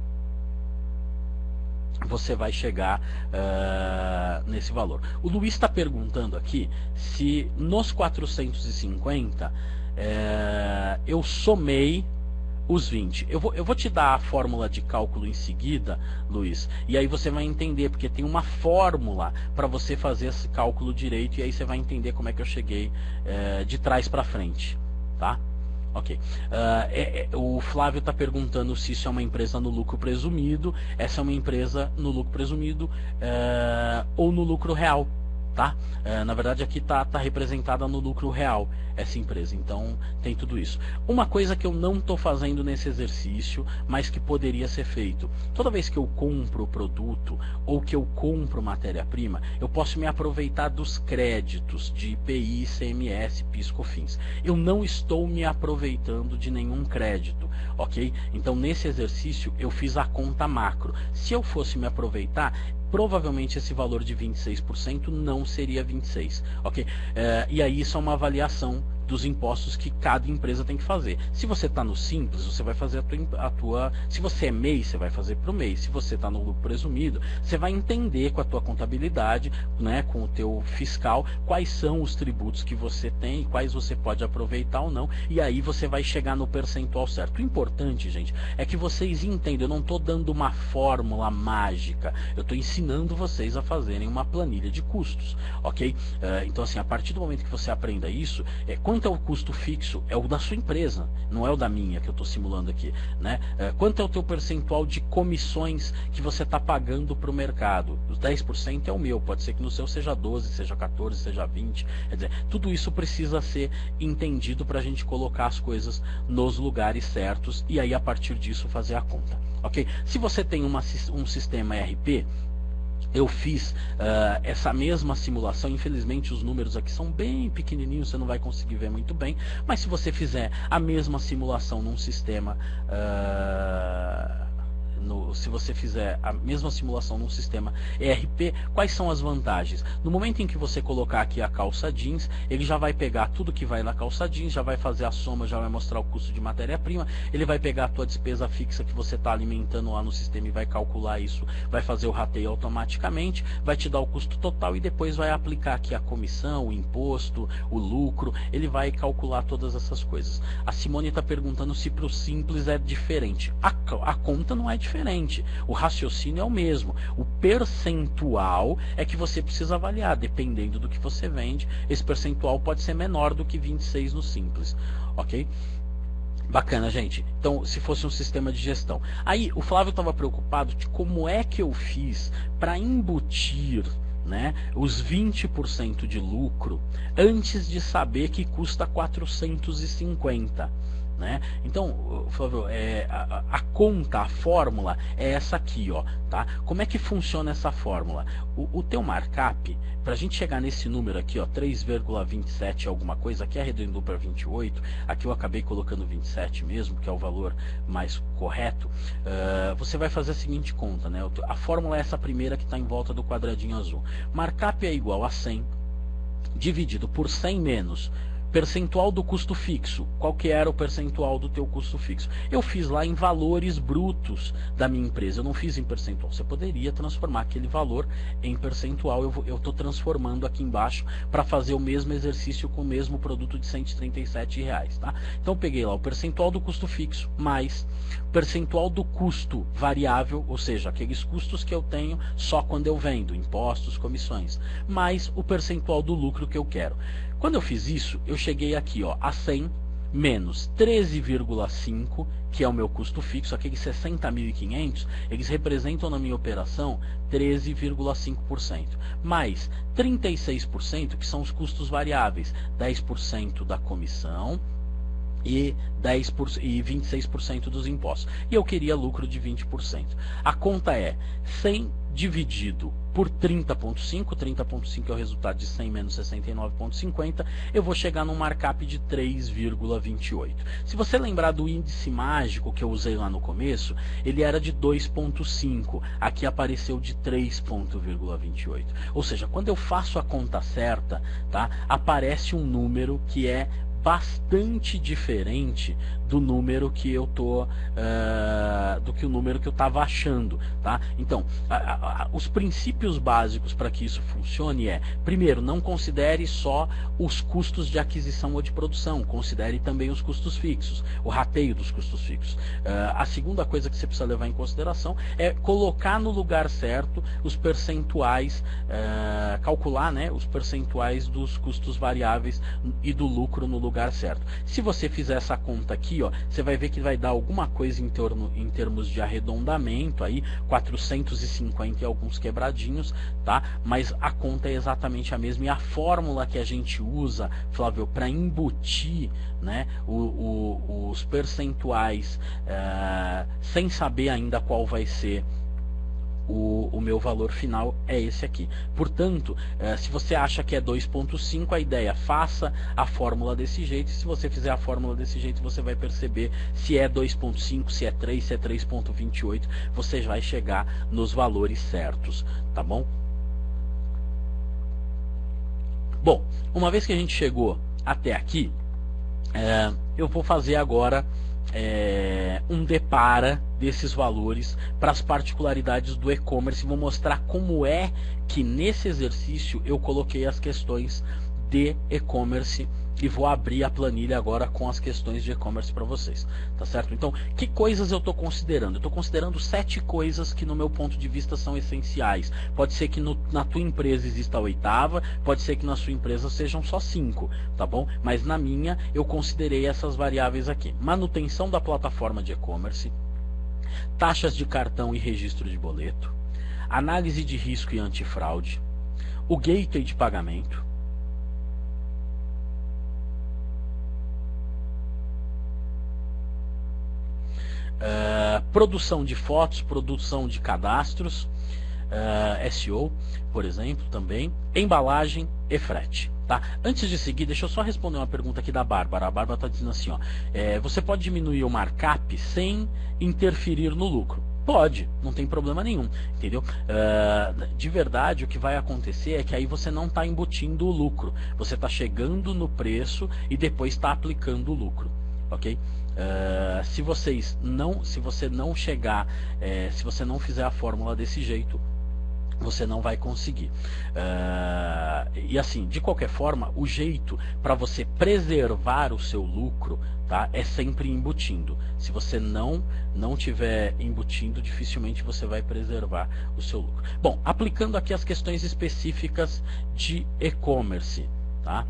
você vai chegar uh, nesse valor. O Luiz está perguntando aqui se nos quatrocentos e cinquenta uh, eu somei os vinte. Eu vou, eu vou te dar a fórmula de cálculo em seguida, Luiz, e aí você vai entender, porque tem uma fórmula para você fazer esse cálculo direito, e aí você vai entender como é que eu cheguei uh, de trás para frente, tá? Ok. Uh, é, é, o Flávio está perguntando se isso é uma empresa no lucro presumido. Essa é uma empresa no lucro presumido uh, ou no lucro real, tá? Uh, na verdade aqui está tá representada no lucro real essa empresa, então tem tudo isso. Uma coisa que eu não estou fazendo nesse exercício, mas que poderia ser feito: toda vez que eu compro o produto ou que eu compro matéria-prima, eu posso me aproveitar dos créditos de I P I, I C M S, P I S, COFINS. Eu não estou me aproveitando de nenhum crédito, ok? Então nesse exercício eu fiz a conta macro. Se eu fosse me aproveitar, provavelmente esse valor de vinte e seis por cento não seria vinte e seis por cento, ok? É, e aí isso é uma avaliação dos impostos que cada empresa tem que fazer. Se você está no simples, você vai fazer a tua, a tua... Se você é M E I, você vai fazer para o M E I. Se você está no lucro presumido, você vai entender com a tua contabilidade, né, com o teu fiscal, quais são os tributos que você tem, quais você pode aproveitar ou não, e aí você vai chegar no percentual certo. O importante, gente, é que vocês entendam. Eu não estou dando uma fórmula mágica, eu estou ensinando vocês a fazerem uma planilha de custos, ok? Uh, então, assim, a partir do momento que você aprenda isso, é, quando quanto é o custo fixo? É o da sua empresa, não é o da minha que eu estou simulando aqui, né? É, quanto é o teu percentual de comissões que você está pagando para o mercado? Os dez por cento é o meu, pode ser que no seu seja doze, seja quatorze, seja vinte. Quer dizer, tudo isso precisa ser entendido para a gente colocar as coisas nos lugares certos e aí a partir disso fazer a conta, ok? Se você tem uma, um sistema E R P, eu fiz uh, essa mesma simulação. Infelizmente os números aqui são bem pequenininhos, você não vai conseguir ver muito bem, mas se você fizer a mesma simulação num sistema uh, no, se você fizer a mesma simulação num sistema E R P, quais são as vantagens? No momento em que você colocar aqui a calça jeans, ele já vai pegar tudo que vai na calça jeans, já vai fazer a soma, já vai mostrar o custo de matéria-prima, ele vai pegar a tua despesa fixa que você está alimentando lá no sistema e vai calcular isso, vai fazer o rateio automaticamente, vai te dar o custo total e depois vai aplicar aqui a comissão, o imposto, o lucro, ele vai calcular todas essas coisas. A Simone está perguntando se para o simples é diferente. A, a conta não é diferente. Diferente. O raciocínio é o mesmo. O percentual é que você precisa avaliar. Dependendo do que você vende, esse percentual pode ser menor do que vinte e seis no simples. Ok? Bacana, gente. Então, se fosse um sistema de gestão. Aí, o Flávio estava preocupado de como é que eu fiz para embutir, né, os vinte por cento de lucro antes de saber que custa quatrocentos e cinquenta. Né? Então, Flávio, é, a, a conta, a fórmula é essa aqui, ó, tá? Como é que funciona essa fórmula? O, o teu markup, para a gente chegar nesse número aqui, ó, três vírgula vinte e sete alguma coisa, aqui arredondou para vinte e oito, aqui eu acabei colocando vinte e sete mesmo, que é o valor mais correto. Uh, você vai fazer a seguinte conta, né? A fórmula é essa primeira que está em volta do quadradinho azul. Markup é igual a cem dividido por cem menos percentual do custo fixo. Qual que era o percentual do teu custo fixo? Eu fiz lá em valores brutos da minha empresa, eu não fiz em percentual. Você poderia transformar aquele valor em percentual. Eu estou transformando aqui embaixo para fazer o mesmo exercício com o mesmo produto de cento e trinta e sete reais, tá? Então eu peguei lá o percentual do custo fixo mais percentual do custo variável, ou seja, aqueles custos que eu tenho só quando eu vendo, impostos, comissões, mais o percentual do lucro que eu quero. Quando eu fiz isso, eu cheguei aqui, ó, a cem menos treze vírgula cinco, que é o meu custo fixo, aqueles sessenta mil e quinhentos, eles representam na minha operação treze vírgula cinco por cento, mais trinta e seis por cento, que são os custos variáveis, dez por cento da comissão e, dez por cento, e vinte e seis por cento dos impostos. E eu queria lucro de vinte por cento. A conta é cem dividido por trinta vírgula cinco, trinta vírgula cinco é o resultado de cem menos sessenta e nove vírgula cinquenta, eu vou chegar num markup de três vírgula vinte e oito. Se você lembrar do índice mágico que eu usei lá no começo, ele era de dois vírgula cinco, aqui apareceu de três vírgula vinte e oito. Ou seja, quando eu faço a conta certa, tá, aparece um número que é bastante diferente do número que eu tô uh, do que o número que eu estava achando, tá? Então, a, a, a, os princípios básicos para que isso funcione é: primeiro, não considere só os custos de aquisição ou de produção, considere também os custos fixos, o rateio dos custos fixos. Uh, a segunda coisa que você precisa levar em consideração é colocar no lugar certo os percentuais, uh, calcular, né, os percentuais dos custos variáveis e do lucro no lugar certo. Se você fizer essa conta aqui, ó, você vai ver que vai dar alguma coisa em, torno, em termos de arredondamento aí, quatrocentos e cinquenta e alguns quebradinhos, tá? Mas a conta é exatamente a mesma, e a fórmula que a gente usa, Flávio, para embutir, né, o, o, os percentuais uh, sem saber ainda qual vai ser O, o meu valor final é esse aqui. Portanto, eh, se você acha que é dois vírgula cinco, a ideia, faça a fórmula desse jeito. E se você fizer a fórmula desse jeito, você vai perceber se é dois vírgula cinco, se é três, se é três vírgula vinte e oito. Você vai chegar nos valores certos, tá bom? Bom, uma vez que a gente chegou até aqui, eh, eu vou fazer agora É, um depara desses valores para as particularidades do e-commerce e vou mostrar como é que nesse exercício eu coloquei as questões de e-commerce e vou abrir a planilha agora com as questões de e-commerce para vocês, tá certo? Então, que coisas eu estou considerando? Eu estou considerando sete coisas que no meu ponto de vista são essenciais. Pode ser que no, na tua empresa exista a oitava, pode ser que na sua empresa sejam só cinco, tá bom? Mas na minha eu considerei essas variáveis aqui: manutenção da plataforma de e-commerce, taxas de cartão e registro de boleto, análise de risco e antifraude, o gateway de pagamento, Uh, produção de fotos, produção de cadastros, uh, S E O, por exemplo, também, embalagem e frete. Tá? Antes de seguir, deixa eu só responder uma pergunta aqui da Bárbara. A Bárbara está dizendo assim, ó, é, você pode diminuir o markup sem interferir no lucro? Pode, não tem problema nenhum, entendeu? Uh, de verdade, o que vai acontecer é que aí você não está embutindo o lucro, você está chegando no preço e depois está aplicando o lucro, ok? Uh, se vocês não, se você não chegar, é, se você não fizer a fórmula desse jeito, você não vai conseguir. Uh, e assim, de qualquer forma, o jeito para você preservar o seu lucro, tá, é sempre embutindo. Se você não não tiver embutindo, dificilmente você vai preservar o seu lucro. Bom, aplicando aqui as questões específicas de e-commerce, tá?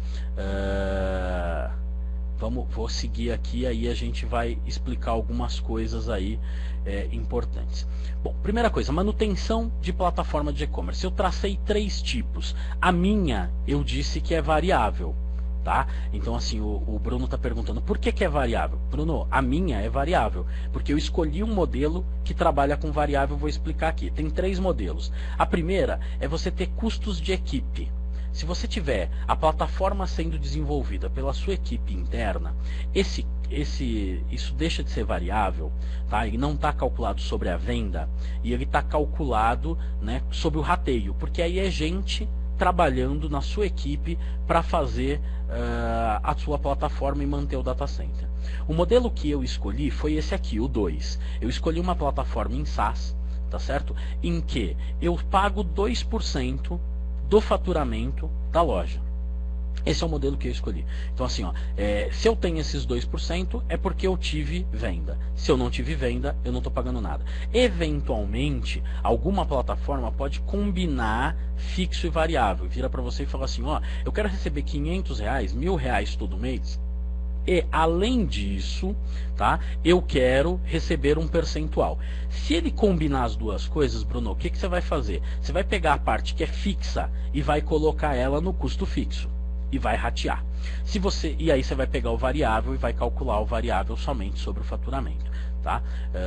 Uh, Vamos, vou seguir aqui, aí a gente vai explicar algumas coisas aí é, importantes. Bom, primeira coisa, manutenção de plataforma de e-commerce. Eu tracei três tipos. A minha, eu disse que é variável, tá? Então assim, o, o Bruno está perguntando, por que que é variável? Bruno, a minha é variável, porque eu escolhi um modelo que trabalha com variável, vou explicar aqui. Tem três modelos. A primeira é você ter custos de equipe. Se você tiver a plataforma sendo desenvolvida pela sua equipe interna, esse, esse, isso deixa de ser variável, tá? Ele não está calculado sobre a venda e ele está calculado, né, sobre o rateio, porque aí é gente trabalhando na sua equipe para fazer uh, a sua plataforma e manter o data center. O modelo que eu escolhi foi esse aqui, o dois. Eu escolhi uma plataforma em SaaS, tá certo? Em que eu pago dois por cento do faturamento da loja. Esse é o modelo que eu escolhi. Então assim, ó, é, se eu tenho esses dois por cento é porque eu tive venda. Se eu não tive venda, eu não estou pagando nada. Eventualmente, alguma plataforma pode combinar fixo e variável. Vira para você e fala assim, ó, eu quero receber quinhentos reais, mil reais todo mês. E além disso, tá, eu quero receber um percentual. Se ele combinar as duas coisas, Bruno, o que, que você vai fazer? Você vai pegar a parte que é fixa e vai colocar ela no custo fixo e vai ratear. Se você, e aí você vai pegar o variável e vai calcular o variável somente sobre o faturamento. Tá?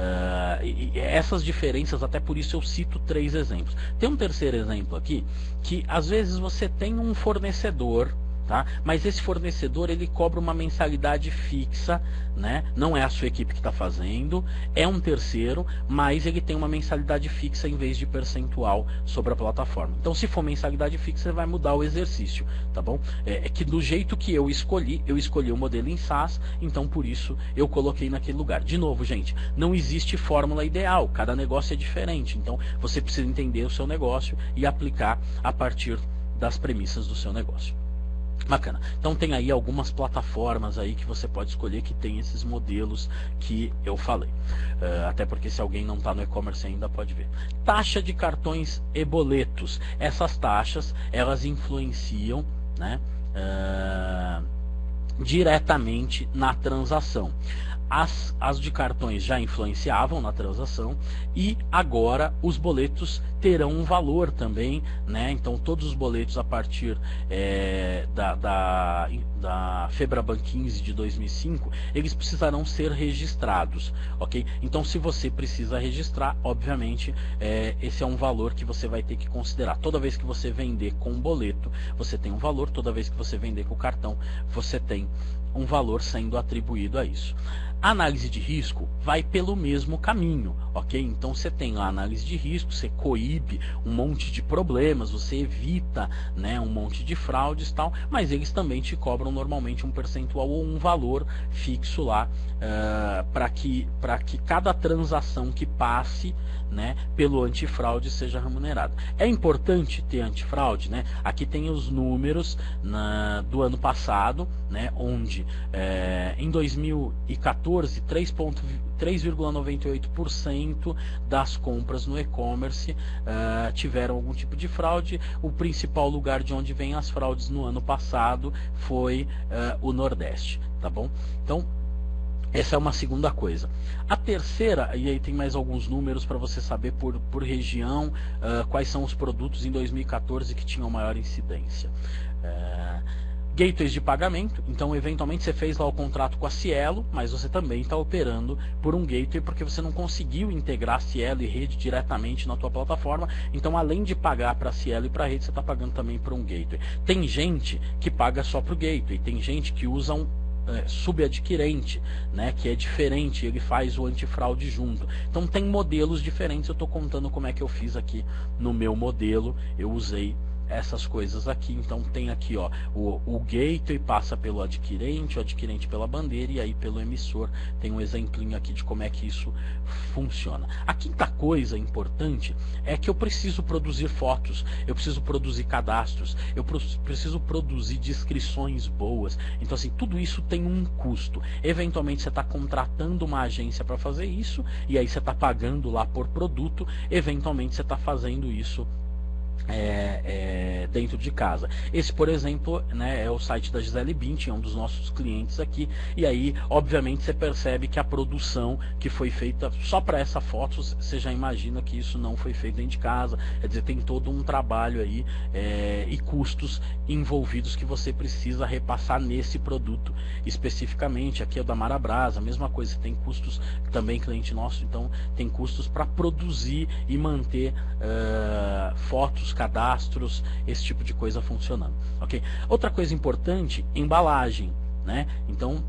Uh, e, e essas diferenças, até por isso eu cito três exemplos. Tem um terceiro exemplo aqui, que às vezes você tem um fornecedor, tá? Mas esse fornecedor ele cobra uma mensalidade fixa, né? Não é a sua equipe que está fazendo, é um terceiro, mas ele tem uma mensalidade fixa em vez de percentual sobre a plataforma. Então, se for mensalidade fixa, você vai mudar o exercício, tá bom? É, é que do jeito que eu escolhi, eu escolhi o modelo em SaaS, então por isso eu coloquei naquele lugar. De novo, gente, não existe fórmula ideal, cada negócio é diferente, então você precisa entender o seu negócio e aplicar a partir das premissas do seu negócio. Bacana. Então tem aí algumas plataformas aí que você pode escolher que tem esses modelos que eu falei. Uh, até porque se alguém não está no e-commerce ainda pode ver. Taxa de cartões e boletos. Essas taxas, elas influenciam, né, uh, diretamente na transação. As, as de cartões já influenciavam na transação e agora os boletos terão um valor também, né? Então todos os boletos a partir é, da, da, da Febraban quinze de dois mil e cinco, eles precisarão ser registrados, ok? Então se você precisa registrar, obviamente é, esse é um valor que você vai ter que considerar. Toda vez que você vender com boleto, você tem um valor, toda vez que você vender com cartão, você tem um valor sendo atribuído a isso. A análise de risco vai pelo mesmo caminho, ok? Então você tem a análise de risco, você coíbe um monte de problemas, você evita, né, um monte de fraudes e tal, mas eles também te cobram normalmente um percentual ou um valor fixo lá uh, para que, para que cada transação que passe, né, pelo antifraude seja remunerada. É importante ter antifraude, né? Aqui tem os números na, do ano passado, né, onde é, em dois mil e quatorze três vírgula noventa e oito por cento das compras no e-commerce uh, tiveram algum tipo de fraude. O principal lugar de onde vêm as fraudes no ano passado foi uh, o Nordeste, tá bom? Então essa é uma segunda coisa. A terceira, e aí tem mais alguns números para você saber por, por região uh, quais são os produtos em dois mil e quatorze que tinham maior incidência. Uh, gateways de pagamento, então eventualmente você fez lá o contrato com a Cielo, mas você também está operando por um gateway porque você não conseguiu integrar Cielo e rede diretamente na tua plataforma, então além de pagar para a Cielo e para a rede, você está pagando também por um gateway. Tem gente que paga só para o gateway, tem gente que usa um É, subadquirente, né, que é diferente, ele faz o antifraude junto. Então tem modelos diferentes, eu estou contando como é que eu fiz aqui no meu modelo, eu usei essas coisas aqui. Então tem aqui, ó, o, o gateway passa pelo adquirente, o adquirente pela bandeira e aí pelo emissor. Tem um exemplinho aqui de como é que isso funciona. A quinta coisa importante é que eu preciso produzir fotos, eu preciso produzir cadastros, eu preciso produzir descrições boas. Então assim, tudo isso tem um custo. Eventualmente você está contratando uma agência para fazer isso e aí você está pagando lá por produto. Eventualmente você está fazendo isso É, é, dentro de casa. Esse, por exemplo, né, é o site da Gisele Bündchen, é um dos nossos clientes aqui, e aí obviamente você percebe que a produção que foi feita só para essa foto, você já imagina que isso não foi feito dentro de casa, quer dizer, tem todo um trabalho aí é, e custos envolvidos que você precisa repassar nesse produto especificamente. Aqui é o da Marabras, a mesma coisa, tem custos também, cliente nosso, então tem custos para produzir e manter uh, fotos, cadastros, esse tipo de coisa funcionando, ok? Outra coisa importante, embalagem, né? Então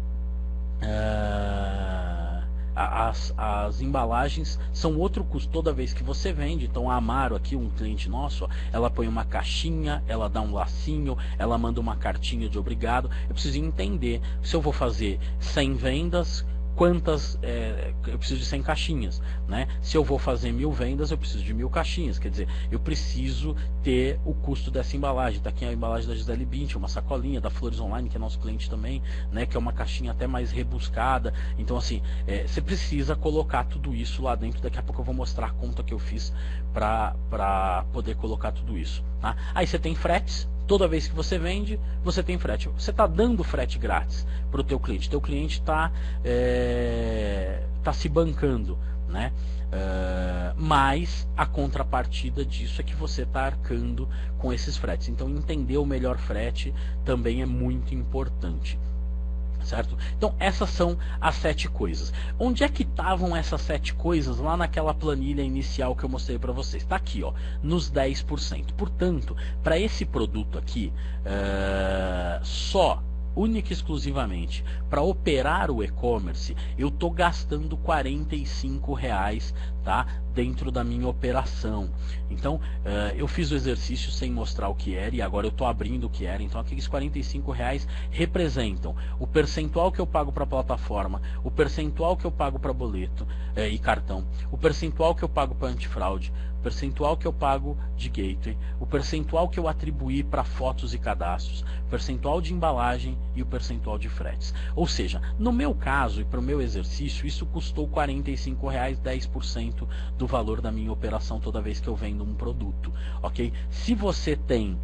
uh, as, as embalagens são outro custo toda vez que você vende. Então a Amaro aqui, um cliente nosso, ó, ela põe uma caixinha, ela dá um lacinho, ela manda uma cartinha de obrigado. Eu preciso entender se eu vou fazer cem vendas, quantas, é, eu preciso de cem caixinhas, né? Se eu vou fazer mil vendas, eu preciso de mil caixinhas, quer dizer, eu preciso ter o custo dessa embalagem. Tá aqui a embalagem da Gisele Bündchen, uma sacolinha da Flores Online, que é nosso cliente também, né? Que é uma caixinha até mais rebuscada. Então assim, é, você precisa colocar tudo isso lá dentro. Daqui a pouco eu vou mostrar a conta que eu fiz para para poder colocar tudo isso, tá? Aí você tem fretes. Toda vez que você vende, você tem frete. Você está dando frete grátis para o teu cliente. Teu cliente está é, tá se bancando, né? Uh, mas a contrapartida disso é que você está arcando com esses fretes. Então entender o melhor frete também é muito importante. Certo? Então essas são as sete coisas. Onde é que estavam essas sete coisas lá naquela planilha inicial que eu mostrei para vocês? Está aqui, ó, nos dez por cento. Portanto, para esse produto aqui, uh, só única e exclusivamente para operar o e-commerce, eu estou gastando quarenta e cinco reais, tá, dentro da minha operação. Então uh, eu fiz o exercício sem mostrar o que era e agora eu estou abrindo o que era. Então aqueles quarenta e cinco reais representam o percentual que eu pago para a plataforma, o percentual que eu pago para boleto eh, e cartão, o percentual que eu pago para antifraude, o percentual que eu pago de gateway, o percentual que eu atribuí para fotos e cadastros, o percentual de embalagem e o percentual de fretes. Ou seja, no meu caso e para o meu exercício, isso custou quarenta e cinco reais, dez por cento do valor da minha operação toda vez que eu vendo um produto, ok? Se você tem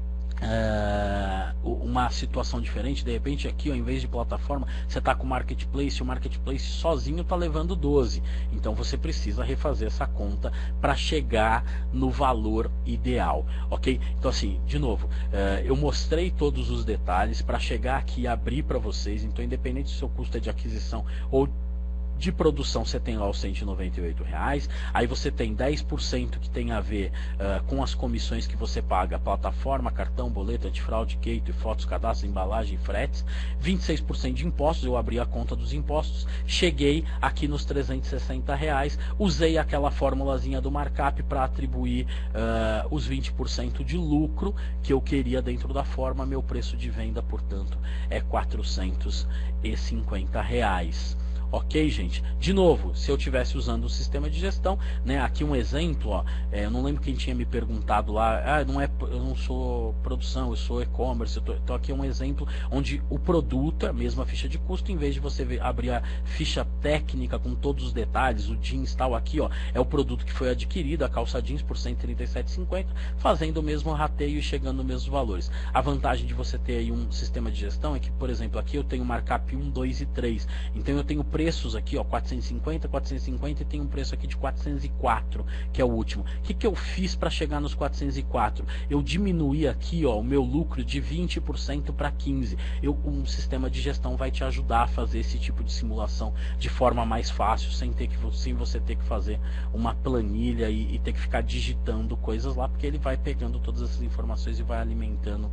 Uh, uma situação diferente, de repente aqui, ao invés de plataforma, você está com o marketplace, o marketplace sozinho está levando doze, então você precisa refazer essa conta para chegar no valor ideal, ok? Então assim, de novo, uh, eu mostrei todos os detalhes para chegar aqui e abrir para vocês. Então independente se o seu custo é de aquisição ou De produção você tem lá os cento e noventa e oito reais, aí você tem dez por cento que tem a ver uh, com as comissões que você paga, plataforma, cartão, boleto, antifraude, gateway, fotos, cadastro, embalagem, fretes, vinte e seis por cento de impostos, eu abri a conta dos impostos, cheguei aqui nos trezentos e sessenta reais, usei aquela formulazinha do markup para atribuir uh, os vinte por cento de lucro que eu queria dentro da forma, meu preço de venda, portanto, é quatrocentos e cinquenta reais. Ok, gente? De novo, se eu estivesse usando o sistema de gestão, né? Aqui um exemplo, ó, é, eu não lembro quem tinha me perguntado lá, ah, não é, eu não sou produção, eu sou e-commerce, então aqui é um exemplo onde o produto, a mesma ficha de custo, em vez de você ver, abrir a ficha técnica com todos os detalhes, o jeans tal, aqui ó, é o produto que foi adquirido, a calça jeans por cento e trinta e sete reais e cinquenta centavos, fazendo o mesmo rateio e chegando nos mesmos valores. A vantagem de você ter aí um sistema de gestão é que, por exemplo, aqui eu tenho markup um, dois e três, então eu tenho preços aqui, ó, quatrocentos e cinquenta, quatrocentos e cinquenta, e tem um preço aqui de quatrocentos e quatro, que é o último. O que, que eu fiz para chegar nos quatrocentos e quatro? Eu diminuí aqui, ó, o meu lucro de vinte por cento para quinze por cento. Eu, um sistema de gestão vai te ajudar a fazer esse tipo de simulação de forma mais fácil, sem ter que sem você ter que fazer uma planilha e, e ter que ficar digitando coisas lá, porque ele vai pegando todas essas informações e vai alimentando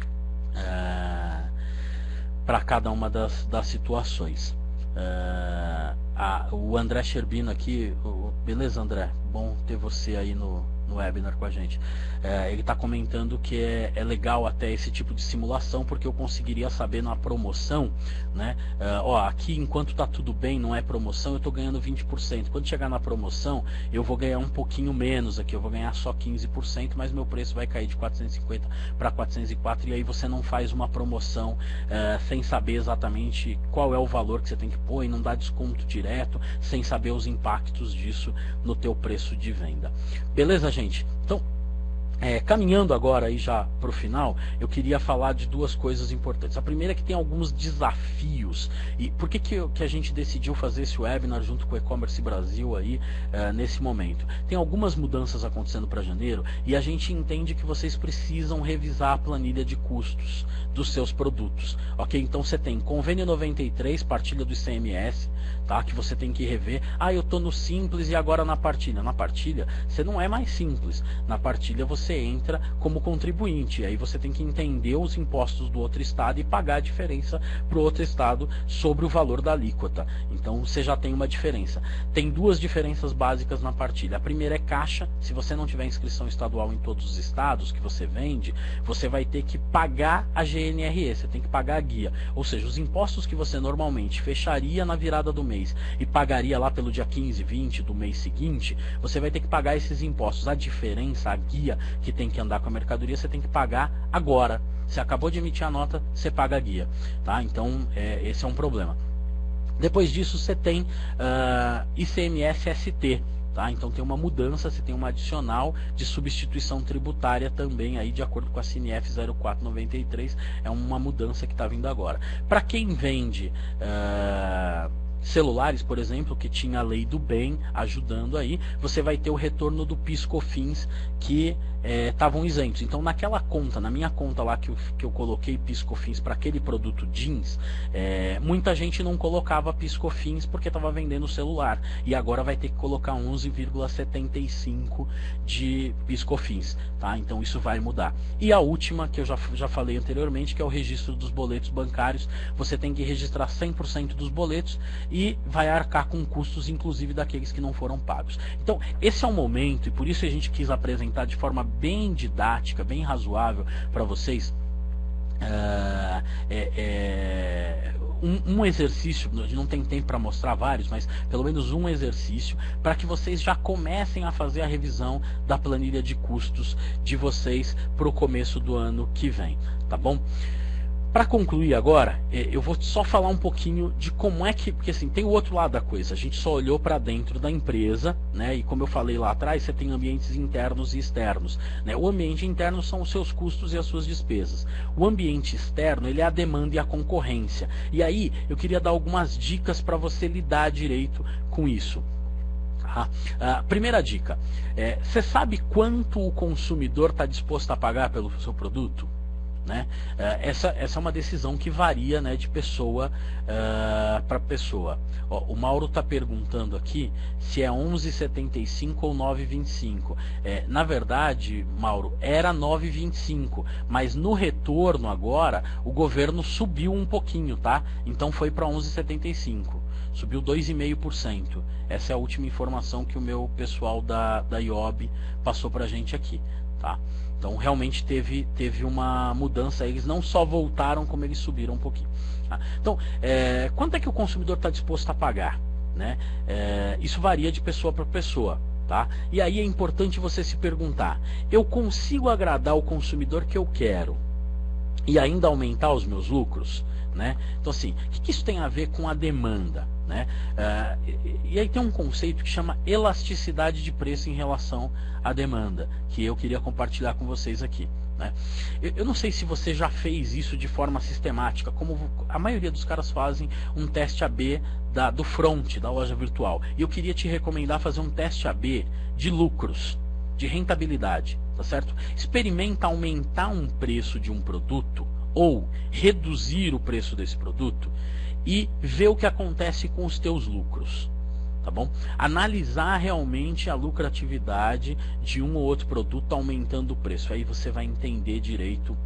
uh, para cada uma das, das situações. Uh, a, o André Sherbino aqui, o, beleza André, bom ter você aí no, no webinar com a gente. Uh, ele está comentando que é, é legal até esse tipo de simulação, porque eu conseguiria saber na promoção, né? Uh, ó, aqui enquanto tá tudo bem, não é promoção, eu estou ganhando vinte por cento. Quando chegar na promoção, eu vou ganhar um pouquinho menos aqui, eu vou ganhar só quinze por cento, mas meu preço vai cair de quatrocentos e cinquenta para quatrocentos e quatro, e aí você não faz uma promoção uh, sem saber exatamente qual é o valor que você tem que pôr, e não dá desconto direto, sem saber os impactos disso no teu preço de venda. Beleza, gente? Então, É, caminhando agora aí já para o final, eu queria falar de duas coisas importantes. A primeira é que tem alguns desafios. E por que, que, que a gente decidiu fazer esse webinar junto com o E-Commerce Brasil aí uh, nesse momento? Tem algumas mudanças acontecendo para janeiro e a gente entende que vocês precisam revisar a planilha de custos dos seus produtos. Ok? Então você tem convênio noventa e três, partilha do I C M S, tá? Que você tem que rever. Ah, eu estou no simples e agora na partilha. Na partilha você não é mais simples. Na partilha você você entra como contribuinte, aí você tem que entender os impostos do outro estado e pagar a diferença para o outro estado sobre o valor da alíquota. Então você já tem uma diferença. Tem duas diferenças básicas na partilha. A primeira é caixa. Se você não tiver inscrição estadual em todos os estados que você vende, você vai ter que pagar a G N R E, você tem que pagar a guia. Ou seja, os impostos que você normalmente fecharia na virada do mês e pagaria lá pelo dia quinze, vinte do mês seguinte, você vai ter que pagar esses impostos. A diferença, a guia que tem que andar com a mercadoria, você tem que pagar agora. Você acabou de emitir a nota, você paga a guia, tá? Então é, esse é um problema. Depois disso você tem uh, I C M S S T, tá? Então tem uma mudança, você tem uma adicional de substituição tributária também aí de acordo com a C N F zero quatro noventa e três, é uma mudança que está vindo agora. Para quem vende uh, celulares, por exemplo, que tinha a lei do bem ajudando aí, você vai ter o retorno do PIS/COFINS que estavam é, isentos. Então naquela conta, na minha conta lá que eu, que eu coloquei PIS/COFINS para aquele produto jeans, é, muita gente não colocava PIS/COFINS porque estava vendendo o celular, e agora vai ter que colocar onze vírgula setenta e cinco de PIS/COFINS, tá? Então isso vai mudar. E a última, que eu já, já falei anteriormente, que é o registro dos boletos bancários. Você tem que registrar cem por cento dos boletos e vai arcar com custos, inclusive daqueles que não foram pagos. Então esse é o momento, e por isso a gente quis apresentar de forma bem didática, bem razoável para vocês uh, é, é, um, um exercício. A gente não tem tempo para mostrar vários, mas pelo menos um exercício para que vocês já comecem a fazer a revisão da planilha de custos de vocês para o começo do ano que vem, tá bom? Para concluir agora, eu vou só falar um pouquinho de como é que, porque assim, tem o outro lado da coisa, a gente só olhou para dentro da empresa, né? E como eu falei lá atrás, você tem ambientes internos e externos, né? O ambiente interno são os seus custos e as suas despesas. O ambiente externo, ele é a demanda e a concorrência. E aí, eu queria dar algumas dicas para você lidar direito com isso. A primeira dica, é, você sabe quanto o consumidor está disposto a pagar pelo seu produto? né? Uh, essa, essa é uma decisão que varia, né, de pessoa uh, para pessoa. Ó, o Mauro está perguntando aqui se é onze e setenta e cinco ou nove e vinte e cinco. É, na verdade, Mauro, era nove e vinte e cinco, mas no retorno agora o governo subiu um pouquinho, tá? Então foi para onze e setenta e cinco. Subiu dois vírgula cinco por cento. Essa é a última informação que o meu pessoal da, da I O B passou para a gente aqui, tá? Então realmente teve, teve uma mudança, eles não só voltaram, como eles subiram um pouquinho. Tá? Então, é, quanto é que o consumidor está disposto a pagar? Né? É, isso varia de pessoa para pessoa. Tá? E aí é importante você se perguntar, eu consigo agradar o consumidor que eu quero e ainda aumentar os meus lucros? Né? Então assim, o que, que isso tem a ver com a demanda? Né? Uh, e, e aí tem um conceito que chama elasticidade de preço em relação à demanda, que eu queria compartilhar com vocês aqui. Né? Eu, eu não sei se você já fez isso de forma sistemática, como a maioria dos caras fazem um teste A B da, do front da loja virtual. E eu queria te recomendar fazer um teste A B de lucros, de rentabilidade, tá certo? Experimenta aumentar um preço de um produto ou reduzir o preço desse produto e ver o que acontece com os teus lucros, tá bom? Analisar realmente a lucratividade de um ou outro produto aumentando o preço, aí você vai entender direito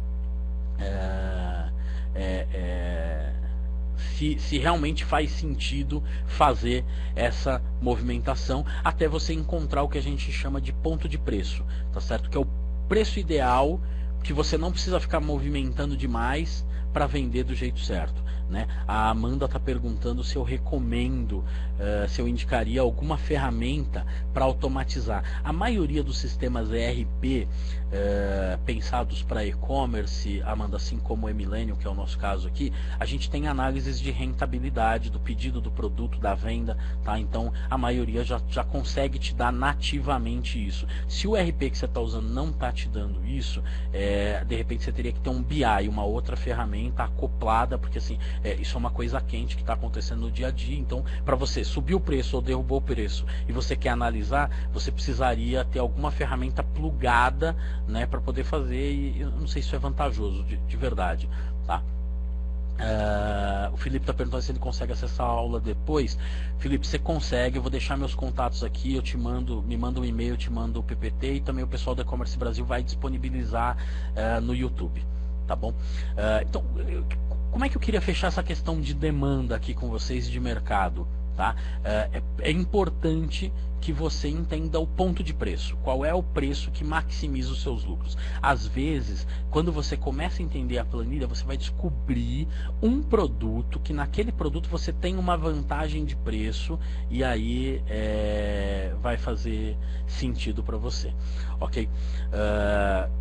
é, é, é, se, se realmente faz sentido fazer essa movimentação, até você encontrar o que a gente chama de ponto de preço, tá certo? Que é o preço ideal, que você não precisa ficar movimentando demais para vender do jeito certo. Né? A Amanda está perguntando se eu recomendo, uh, se eu indicaria alguma ferramenta para automatizar. A maioria dos sistemas E R P uh, pensados para e-commerce, Amanda, assim como o Emilênio, que é o nosso caso aqui, a gente tem análises de rentabilidade do pedido do produto, da venda, tá? Então a maioria já, já consegue te dar nativamente isso. Se o E R P que você está usando não está te dando isso, é, de repente você teria que ter um B I, uma outra ferramenta acoplada, porque assim, É, isso é uma coisa quente que está acontecendo no dia a dia. Então, para você subir o preço ou derrubar o preço e você quer analisar, você precisaria ter alguma ferramenta plugada, né, para poder fazer. E eu não sei se isso é vantajoso de, de verdade, tá? Uh, o Felipe está perguntando se ele consegue acessar a aula depois. Felipe, você consegue, eu vou deixar meus contatos aqui, eu te mando, me manda um e-mail, eu te mando o P P T, e também o pessoal da E-Commerce Brasil vai disponibilizar uh, no YouTube, tá bom? Uh, então, eu, como é que eu queria fechar essa questão de demanda aqui com vocês, de mercado? Tá? É, é importante que você entenda o ponto de preço. Qual é o preço que maximiza os seus lucros? Às vezes, quando você começa a entender a planilha, você vai descobrir um produto que naquele produto você tem uma vantagem de preço e aí é, vai fazer sentido para você. Ok? Uh,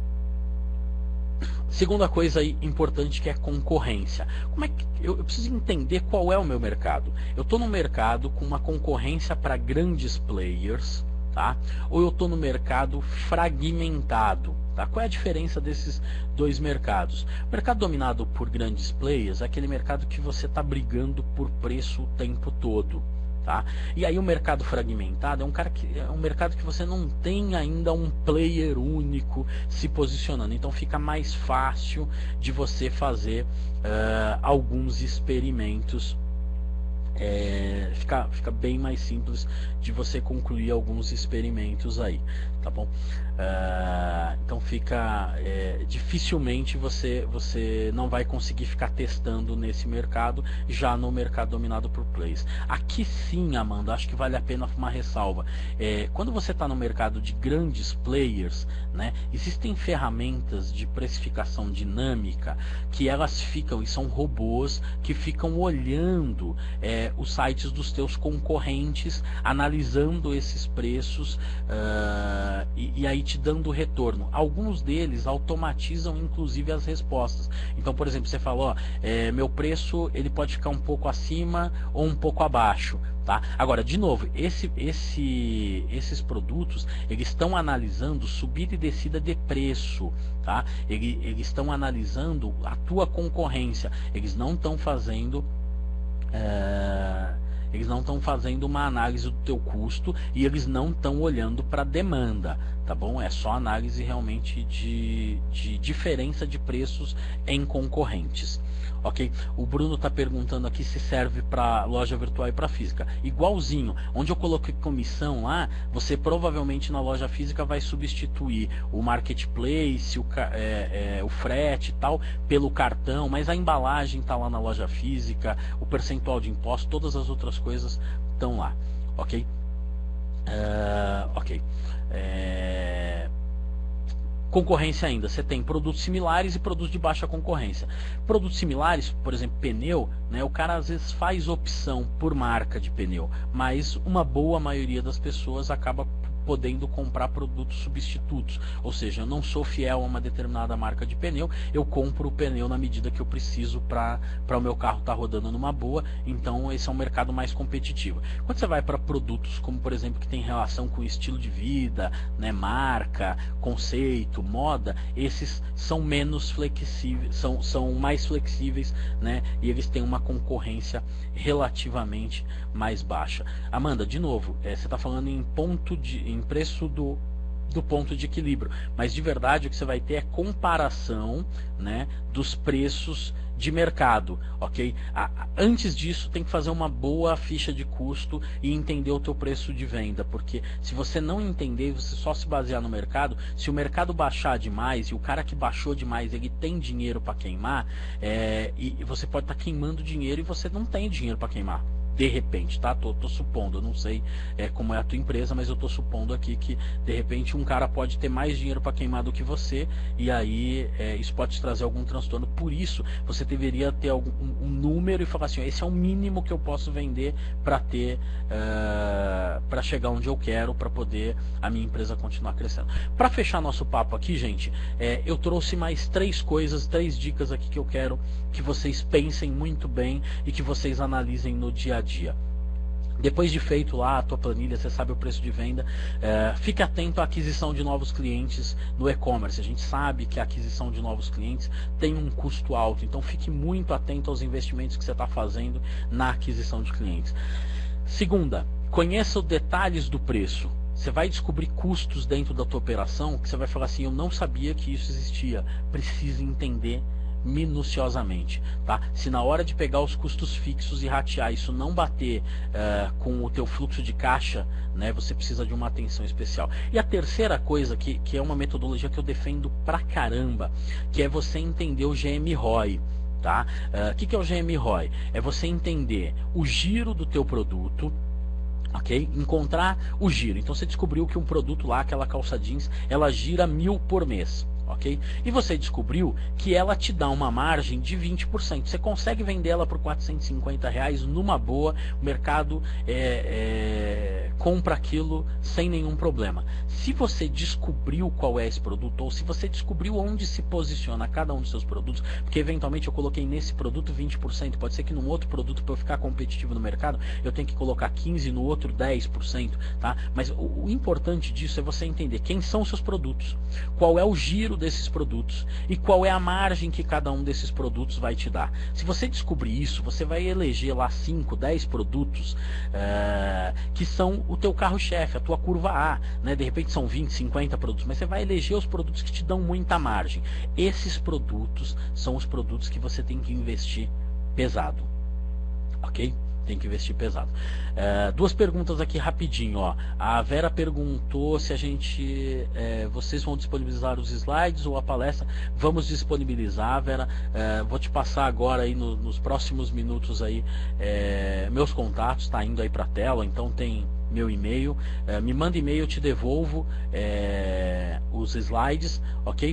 Segunda coisa aí importante, que é concorrência. Como é que eu, eu preciso entender qual é o meu mercado? Eu estou no mercado com uma concorrência para grandes players, tá? Ou eu estou no mercado fragmentado, tá? Qual é a diferença desses dois mercados? O mercado dominado por grandes players é aquele mercado que você está brigando por preço o tempo todo. Tá? E aí o mercado fragmentado é um, cara que, é um mercado que você não tem ainda um player único se posicionando, então fica mais fácil de você fazer uh, alguns experimentos, é, fica, fica bem mais simples de você concluir alguns experimentos aí, tá bom? Uh, então fica é, dificilmente você você não vai conseguir ficar testando nesse mercado, já no mercado dominado por players. Aqui sim, Amanda, acho que vale a pena uma ressalva. É, quando você está no mercado de grandes players, né, existem ferramentas de precificação dinâmica que elas ficam, e são robôs que ficam olhando é, os sites dos teus concorrentes, analisando esses preços uh, e, e aí te dando retorno. Alguns deles automatizam inclusive as respostas. Então, por exemplo, você falou, ó, é, meu preço ele pode ficar um pouco acima ou um pouco abaixo, tá? Agora, de novo, esse, esse, esses produtos eles estão analisando subida e descida de preço, tá? Eles, eles estão analisando a tua concorrência. Eles não estão fazendo é... eles não estão fazendo uma análise do teu custo e eles não estão olhando para a demanda, tá bom? É só análise realmente de, de diferença de preços em concorrentes. Ok? O Bruno está perguntando aqui se serve para loja virtual e para física. Igualzinho, onde eu coloquei comissão lá, você provavelmente na loja física vai substituir o marketplace, o, é, é, o frete e tal, pelo cartão, mas a embalagem está lá na loja física, o percentual de imposto, todas as outras coisas estão lá. Ok? Uh, ok. É... Concorrência ainda, você tem produtos similares e produtos de baixa concorrência. Produtos similares, por exemplo, pneu, né, o cara às vezes faz opção por marca de pneu, mas uma boa maioria das pessoas acaba podendo comprar produtos substitutos, ou seja, eu não sou fiel a uma determinada marca de pneu, eu compro o pneu na medida que eu preciso para para o meu carro estar rodando numa boa, então esse é um mercado mais competitivo. Quando você vai para produtos como, por exemplo, que tem relação com estilo de vida, né, marca, conceito, moda, esses são menos flexíveis, são, são mais flexíveis, né, e eles têm uma concorrência relativamente mais baixa. Amanda, de novo, é, você está falando em ponto de em preço do, do ponto de equilíbrio, mas de verdade o que você vai ter é comparação, né, dos preços de mercado, ok? A, antes disso tem que fazer uma boa ficha de custo e entender o teu preço de venda, porque se você não entender, você só se basear no mercado, se o mercado baixar demais e o cara que baixou demais ele tem dinheiro para queimar, é, e, e você pode estar tá queimando dinheiro e você não tem dinheiro para queimar. De repente, tá? Tô, tô supondo, eu não sei é, como é a tua empresa, mas eu tô supondo aqui que de repente um cara pode ter mais dinheiro para queimar do que você, e aí é, isso pode te trazer algum transtorno. Por isso, você deveria ter algum, um, um número e falar assim: esse é o mínimo que eu posso vender para ter, uh, para chegar onde eu quero, para poder a minha empresa continuar crescendo. Para fechar nosso papo aqui, gente, é, eu trouxe mais três coisas, três dicas aqui que eu quero que vocês pensem muito bem e que vocês analisem no dia a dia. dia. Depois de feito lá a tua planilha, você sabe o preço de venda, é, fique atento à aquisição de novos clientes no e-commerce. A gente sabe que a aquisição de novos clientes tem um custo alto, então fique muito atento aos investimentos que você está fazendo na aquisição de clientes. Segunda, conheça os detalhes do preço. Você vai descobrir custos dentro da tua operação que você vai falar assim: eu não sabia que isso existia, preciso entender minuciosamente, tá? Se na hora de pegar os custos fixos e ratear isso não bater uh, com o teu fluxo de caixa, né, você precisa de uma atenção especial. E a terceira coisa, que, que é uma metodologia que eu defendo pra caramba, que é você entender o G M R O I, tá? O uh, que, que é o G M R O I? É você entender o giro do teu produto, ok? Encontrar o giro. Então você descobriu que um produto lá, aquela calça jeans, ela gira mil por mês. Ok? E você descobriu que ela te dá uma margem de vinte por cento. Você consegue vender ela por quatrocentos e cinquenta reais numa boa. O mercado é, é, compra aquilo sem nenhum problema. Se você descobriu qual é esse produto, ou se você descobriu onde se posiciona cada um dos seus produtos, porque eventualmente eu coloquei nesse produto vinte por cento, pode ser que num outro produto, para eu ficar competitivo no mercado, eu tenho que colocar quinze por cento, no outro dez por cento, tá? Mas o, o importante disso é você entender quem são os seus produtos, qual é o giro desses produtos e qual é a margem que cada um desses produtos vai te dar. Se você descobrir isso, você vai eleger lá cinco, dez produtos uh, que são o teu carro-chefe, a tua curva A, né? De repente são vinte, cinquenta produtos, mas você vai eleger os produtos que te dão muita margem. Esses produtos são os produtos que você tem que investir pesado, ok? Tem que investir pesado. É, duas perguntas aqui rapidinho, ó. A Vera perguntou se a gente, é, vocês vão disponibilizar os slides ou a palestra. Vamos disponibilizar, Vera. É, vou te passar agora aí no, nos próximos minutos aí é, meus contatos, tá indo aí para a tela. Então tem meu e-mail. É, me manda e-mail, eu te devolvo é, os slides, ok?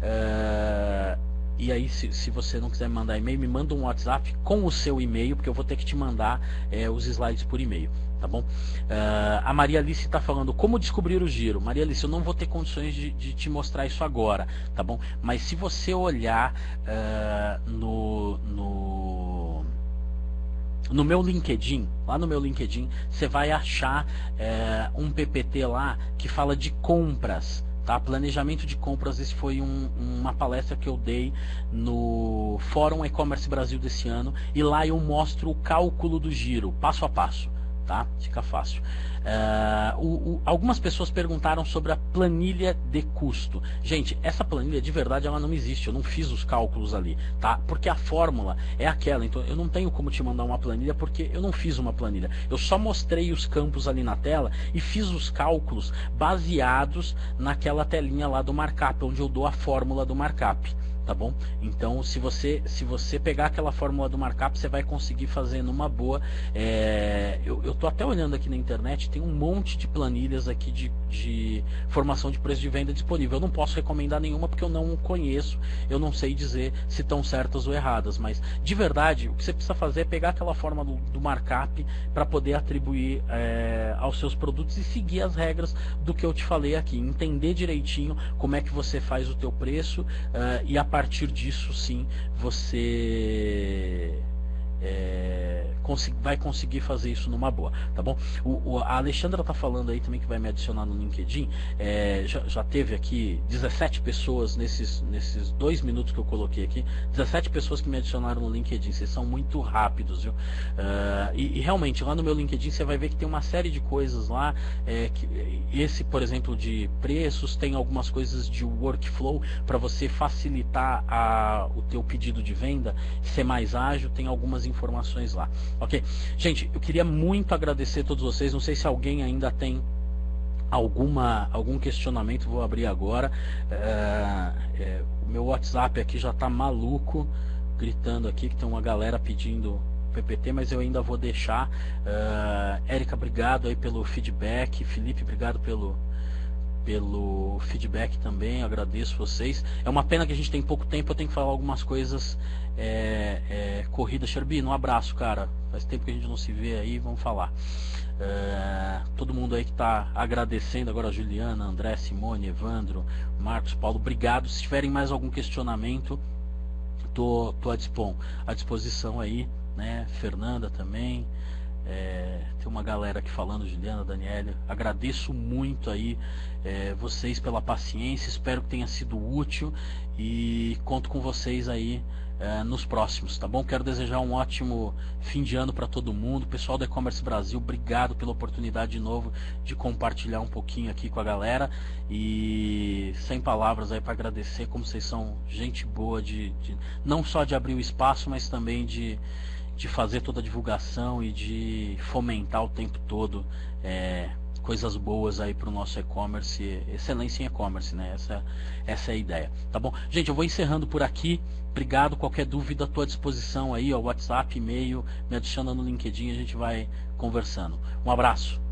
É, E aí, se, se você não quiser me mandar e-mail, me manda um WhatsApp com o seu e-mail, porque eu vou ter que te mandar é, os slides por e-mail, tá bom? Uh, a Maria Alice está falando como descobrir o giro. Maria Alice, eu não vou ter condições de, de te mostrar isso agora, tá bom? Mas se você olhar uh, no, no, no meu LinkedIn, lá no meu LinkedIn, você vai achar uh, um P P T lá que fala de compras. Tá? Planejamento de compras, esse foi um, uma palestra que eu dei no Fórum E-Commerce Brasil desse ano, e lá eu mostro o cálculo do giro, passo a passo. tá? Fica fácil. Uh, o, o, algumas pessoas perguntaram sobre a planilha de custo. Gente, essa planilha de verdade ela não existe, eu não fiz os cálculos ali, tá? Porque a fórmula é aquela, então eu não tenho como te mandar uma planilha porque eu não fiz uma planilha. Eu só mostrei os campos ali na tela e fiz os cálculos baseados naquela telinha lá do markup, onde eu dou a fórmula do markup. Tá bom? Então, se você se você pegar aquela fórmula do markup, você vai conseguir fazer numa boa. É, eu, eu tô até olhando aqui na internet, tem um monte de planilhas aqui de, de formação de preço de venda disponível. Eu não posso recomendar nenhuma porque eu não conheço, eu não sei dizer se estão certas ou erradas, mas de verdade, o que você precisa fazer é pegar aquela forma do, do markup para poder atribuir é, aos seus produtos e seguir as regras do que eu te falei aqui, entender direitinho como é que você faz o teu preço uh, e a A partir disso, sim, você é, consegui, vai conseguir fazer isso numa boa, tá bom? O, o, a Alexandra tá falando aí também que vai me adicionar no LinkedIn. É, já, já teve aqui dezessete pessoas nesses, nesses dois minutos que eu coloquei aqui, dezessete pessoas que me adicionaram no LinkedIn. Vocês são muito rápidos, viu? Uh, e, e realmente lá no meu LinkedIn você vai ver que tem uma série de coisas lá. É, que, esse, por exemplo, de preços, tem algumas coisas de workflow para você facilitar a, o teu pedido de venda, ser mais ágil. Tem algumas informações lá, ok? Gente, eu queria muito agradecer a todos vocês. Não sei se alguém ainda tem alguma algum questionamento. Vou abrir agora. É, é, o meu WhatsApp aqui já tá maluco, gritando aqui que tem uma galera pedindo P P T, mas eu ainda vou deixar. uh, Érica, obrigado aí pelo feedback. Felipe, obrigado pelo pelo feedback também, agradeço vocês. É uma pena que a gente tem pouco tempo, eu tenho que falar algumas coisas é, é, corrida. Sherbino, um abraço, cara, faz tempo que a gente não se vê aí, vamos falar. É, todo mundo aí que está agradecendo agora, Juliana, André, Simone, Evandro, Marcos, Paulo, obrigado. Se tiverem mais algum questionamento, tô, tô à, dispon, à disposição aí, né? Fernanda também. É, tem uma galera aqui falando, Juliana, Daniela, agradeço muito aí é, vocês pela paciência, espero que tenha sido útil e conto com vocês aí é, nos próximos, tá bom? Quero desejar um ótimo fim de ano para todo mundo. Pessoal do E-Commerce Brasil, obrigado pela oportunidade de novo de compartilhar um pouquinho aqui com a galera e sem palavras aí para agradecer como vocês são gente boa, de, de não só de abrir o espaço, mas também de de fazer toda a divulgação e de fomentar o tempo todo é, coisas boas aí para o nosso e-commerce, excelência em e-commerce, né? Essa, essa é a ideia, tá bom? Gente, eu vou encerrando por aqui. Obrigado, qualquer dúvida à tua disposição aí, ó, WhatsApp, e-mail, me adiciona no LinkedIn, a gente vai conversando. Um abraço.